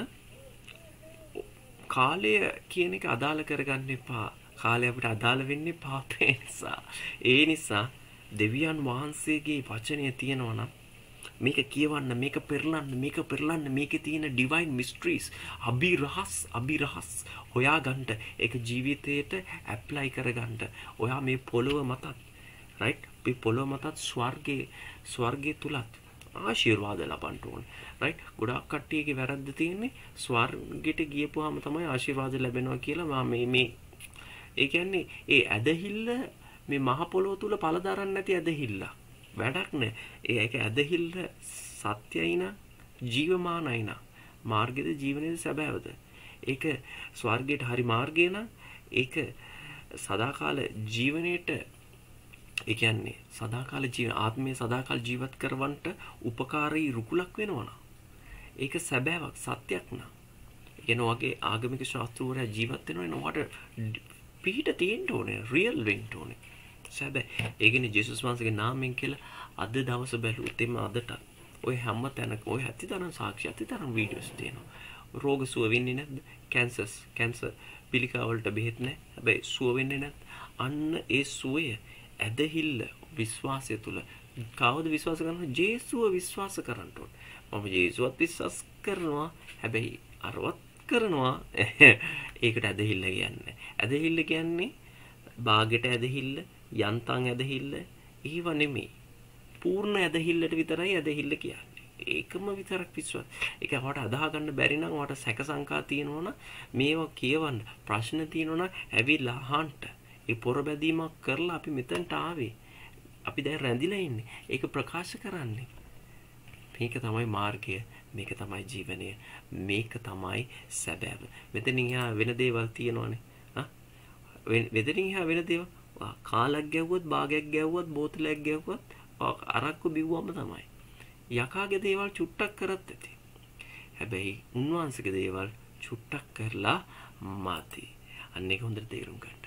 කාලය කියන එක අදාළ කරගන්න එපා. කාලය අපිට අදාළ වෙන්නේ පාපේ නිසා. ඒ නිසා දෙවියන් වහන්සේගේ වචනය තියෙනවා නම් මේක කියවන්න, මේක පෙරලන්න, මේක පෙරලන්න, මේකේ තියෙන divine mysteries, අභිරහස්, අභිරහස් හොයාගන්න, ඒක ජීවිතේට apply කරගන්න. ඔයා මේ පොළොව මතත්, right? මේ පොළොව මතත් ස්වර්ගයේ ස්වර්ගයේ තුලත් ආශිර්වාද ලබන්න ඕනේ. right? ගොඩාක් කට්ටියගේ වැරද්ද තියෙන්නේ ස්වර්ගයට ගියපුවාම තමයි ආශිර්වාද ලැබෙනවා කියලා. මම මේ මේ ඒ කියන්නේ ඒ ඇදහිල්ල මේ මහ පොළොව තුල පළදරන්න නැති ඇදහිල්ල. වැඩක් නෑ. ඒක ඇදහිල්ල සත්‍යයි නා ජීවමානයි නා මාර්ගයේද ජීවනයේද සැබෑවද? ඒක ස්වර්ගයට හරි මාර්ගය නා ඒක සදාකාල ජීවනයේට ඒ කියන්නේ සදාකාල ජීවන ආත්මය සදාකාල ජීවත් කරවන්නට උපකාරී රුකුලක් වෙනවා. ඒක සැබෑවක් සත්‍යයක් නා. එන වගේ ආගමික ශාස්ත්‍රවරයා ජීවත් වෙනවා නෝට පිට තියෙන්න ඕනේ, රියල් වෙන්න ඕනේ. සැබෑ ඒකනේ ජේසුස් වහන්සේගේ නාමයෙන් කියලා අද දවස බැලුවොත් එම අදට ඔය හැම තැනක ඔය ඇතිතරම් සාක්ෂි ඇතිතරම් වීඩියෝස් තියෙනවා. රෝග සුව වෙන්නේ නැද්ද? කැන්සර්ස් කැන්සර් පිළිකා වලට බෙහෙත් නැහැ. හැබැයි සුව වෙන්නේ නැත්. අන්න ඒ සුවය ඇදහිල්ල විශ්වාසය තුල කවුද විශ්වාස කරන්නේ? ජේසුව විශ්වාස කරන්න ඕනේ. මම ජේසුවත් විශ්වාස කරනවා. හැබැයි අරවත් කරනවා. ඒකට ඇදහිල්ල කියන්නේ. ඇදහිල්ල කියන්නේ බාගෙට ඇදහිල්ල, යන්තම් ඇදහිල්ල, ඒව නෙමෙයි. පූර්ණ ඇදහිල්ලට විතරයි ඇදහිල්ල කියන්නේ. ඒකම විතරක් විශ්වාස. ඒක වට අදාහ ගන්න බැරි නම් වට සැක සංකා තියෙනවනම් මේවා කියවන්න. ප්‍රශ්න තියෙනවනම් ඇවිල්ලා අහන්න. ඒ පොරබැදීමක් කරලා අපි මෙතනට ආවේ. අපි දැන් රැඳිලා ඉන්නේ. ඒක ප්‍රකාශ කරන්නේ. මේක තමයි මාර්ගය, මේක තමයි ජීවනය, මේක තමයි සැබෑව. මෙතනින් එහා වෙන දේවල් තියෙනවනේ. ආ මෙතනින් එහා වෙන දේවල් කාලක් ගැව්වොත්, භාගයක් ගැව්වොත්, බෝතලයක් ගැව්වොත් අරක්කු බිව්වම තමයි. යකාගේ දේවල් චුට්ටක් කරත් ඇති. හැබැයි උන්වහන්සේගේ දේවල් චුට්ටක් කරලා මාති. අන්න ඒක හොඳට තේරුම් ගන්න.